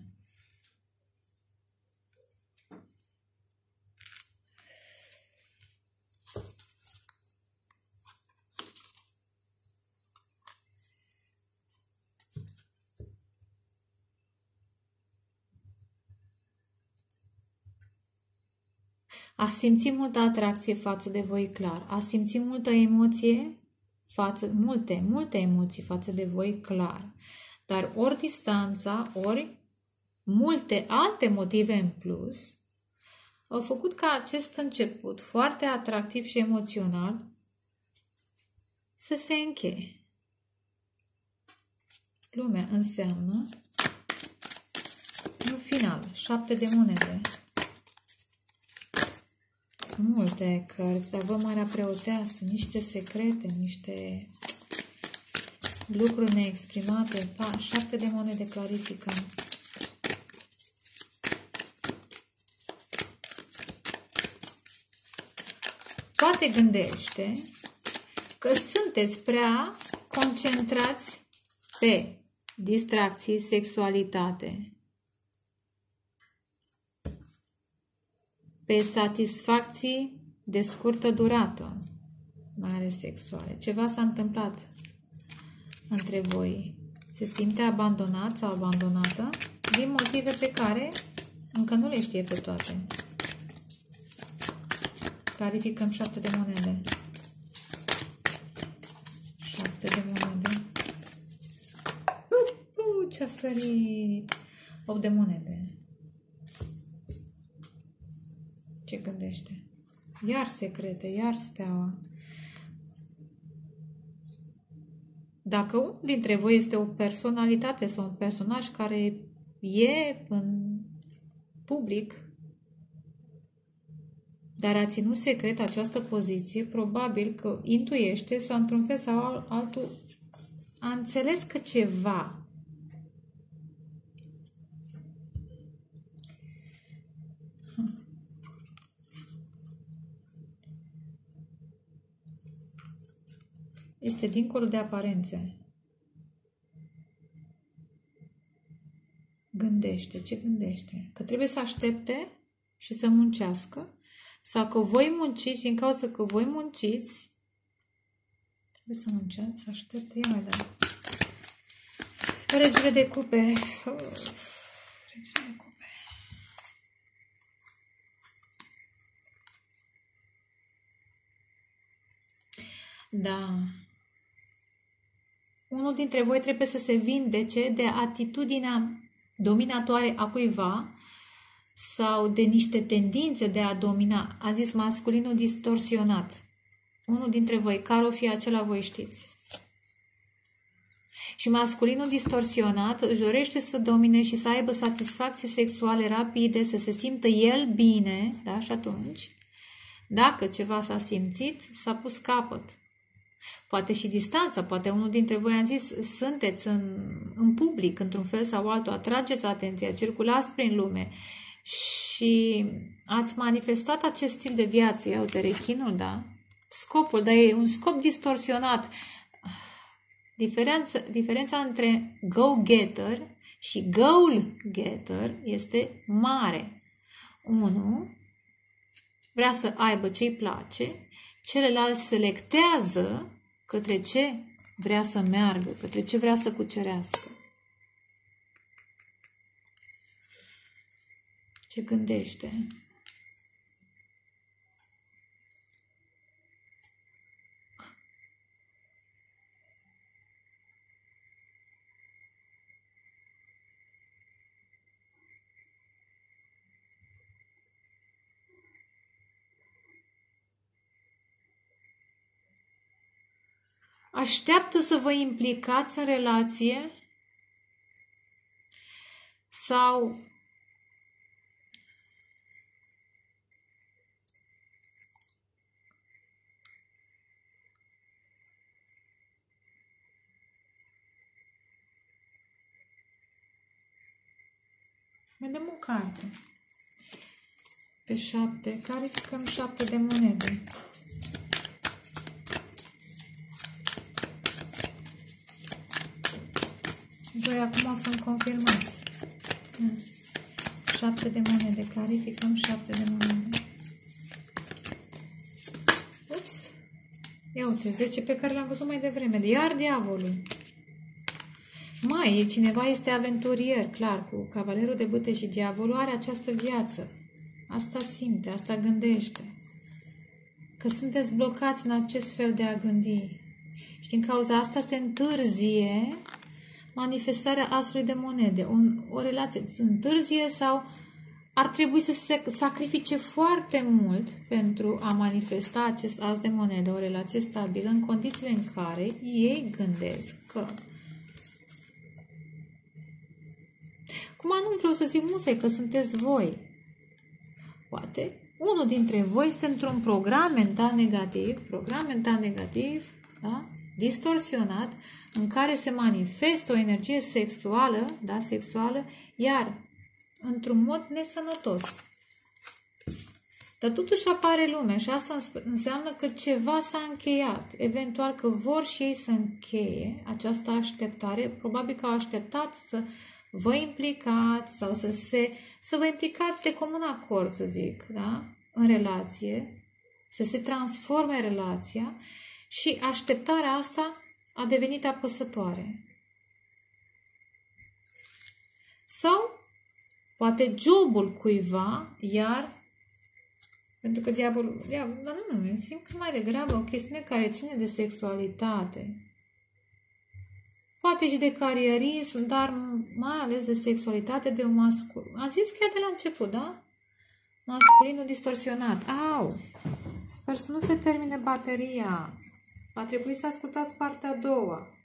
A simți multă atracție față de voi, clar. A simți multă emoție față, multe, multe emoții față de voi, clar. Dar ori distanța, ori multe alte motive în plus au făcut ca acest început foarte atractiv și emoțional să se încheie. Lumea înseamnă un final, șapte de monede. Multe cărți, dar vă Marea Preoteasă, niște secrete, niște lucruri neexprimate. Pa, șapte de monede, clarificăm. Poate gândește că sunteți prea concentrați pe distracții, sexualitate, pe satisfacții de scurtă durată, mai ales sexuale. Ceva s-a întâmplat între voi. Se simte abandonat sau abandonată din motive pe care încă nu le știe pe toate. Clarificăm șapte de monede. Șapte de monede. Uh, uh, ce-a sărit! Opt de monede. Ce gândește? Iar secrete, iar steaua. Dacă unul dintre voi este o personalitate sau un personaj care e în public, dar a ținut secret această poziție, probabil că intuiește sau într-un fel sau altul a înțeles că ceva este dincolo de aparențe. Gândește. Ce gândește? Că trebuie să aștepte și să muncească? Sau că voi munciți, din cauza că voi munciți, trebuie să muncească, să aștepte? Ia mai da. Regele de cupe. Regele de cupe. Da. unul dintre voi trebuie să se vindece de atitudinea dominatoare a cuiva sau de niște tendințe de a domina. A zis masculinul distorsionat. Unul dintre voi, care o fi acela, voi știți. Și masculinul distorsionat își dorește să domine și să aibă satisfacții sexuale rapide, să se simtă el bine, da? Și atunci, dacă ceva s-a simțit, s-a pus capăt. Poate și distanța, poate unul dintre voi, am zis, sunteți în, în public, într-un fel sau altul, atrageți atenția, circulați prin lume și ați manifestat acest stil de viață. Ia uite, rechinul, da? Scopul, dar e un scop distorsionat. Diferența, diferența între go-getter și goal-getter este mare. Unul vrea să aibă ce-i place, celălalt selectează către ce vrea să meargă, către ce vrea să cucerească. Ce gândește? Așteaptă să vă implicați în relație sau vedem o carte. Pe șapte, clarificăm șapte de monede. Voi acum sunt confirmați. Șapte de monede. Clarificăm șapte de monede. Ups! Ia uite, zece pe care le-am văzut mai devreme. Iar diavolul. Mai, cineva este aventurier, clar, cu cavalerul de bâte și diavolul are această viață. Asta simte, asta gândește. Că sunteți blocați în acest fel de a gândi. Și din cauza asta se întârzie manifestarea asului de monede. O, o relație se întârzie sau ar trebui să se sacrifice foarte mult pentru a manifesta acest as de monede, o relație stabilă, în condițiile în care ei gândesc că acum nu vreau să zic musai că sunteți voi. Poate unul dintre voi este într-un program mental negativ, program mental negativ, da? Distorsionat, în care se manifestă o energie sexuală, da, sexuală, iar într-un mod nesănătos. Dar totuși apare lumea și asta înseamnă că ceva s-a încheiat. Eventual că vor și ei să încheie această așteptare. Probabil că au așteptat să vă implicați sau să, se, să vă implicați de comun acord, să zic, da? În relație, să se transforme relația și așteptarea asta a devenit apăsătoare. Sau poate jobul cuiva, iar pentru că diavolul, diavolul dar nu, nu, simt că mai degrabă o chestiune care ține de sexualitate. Poate și de carierism, dar mai ales de sexualitate, de un masculin. Am zis chiar de la început, da? Masculinul distorsionat. Au! Sper să nu se termine bateria. Va trebui să ascultați partea a doua.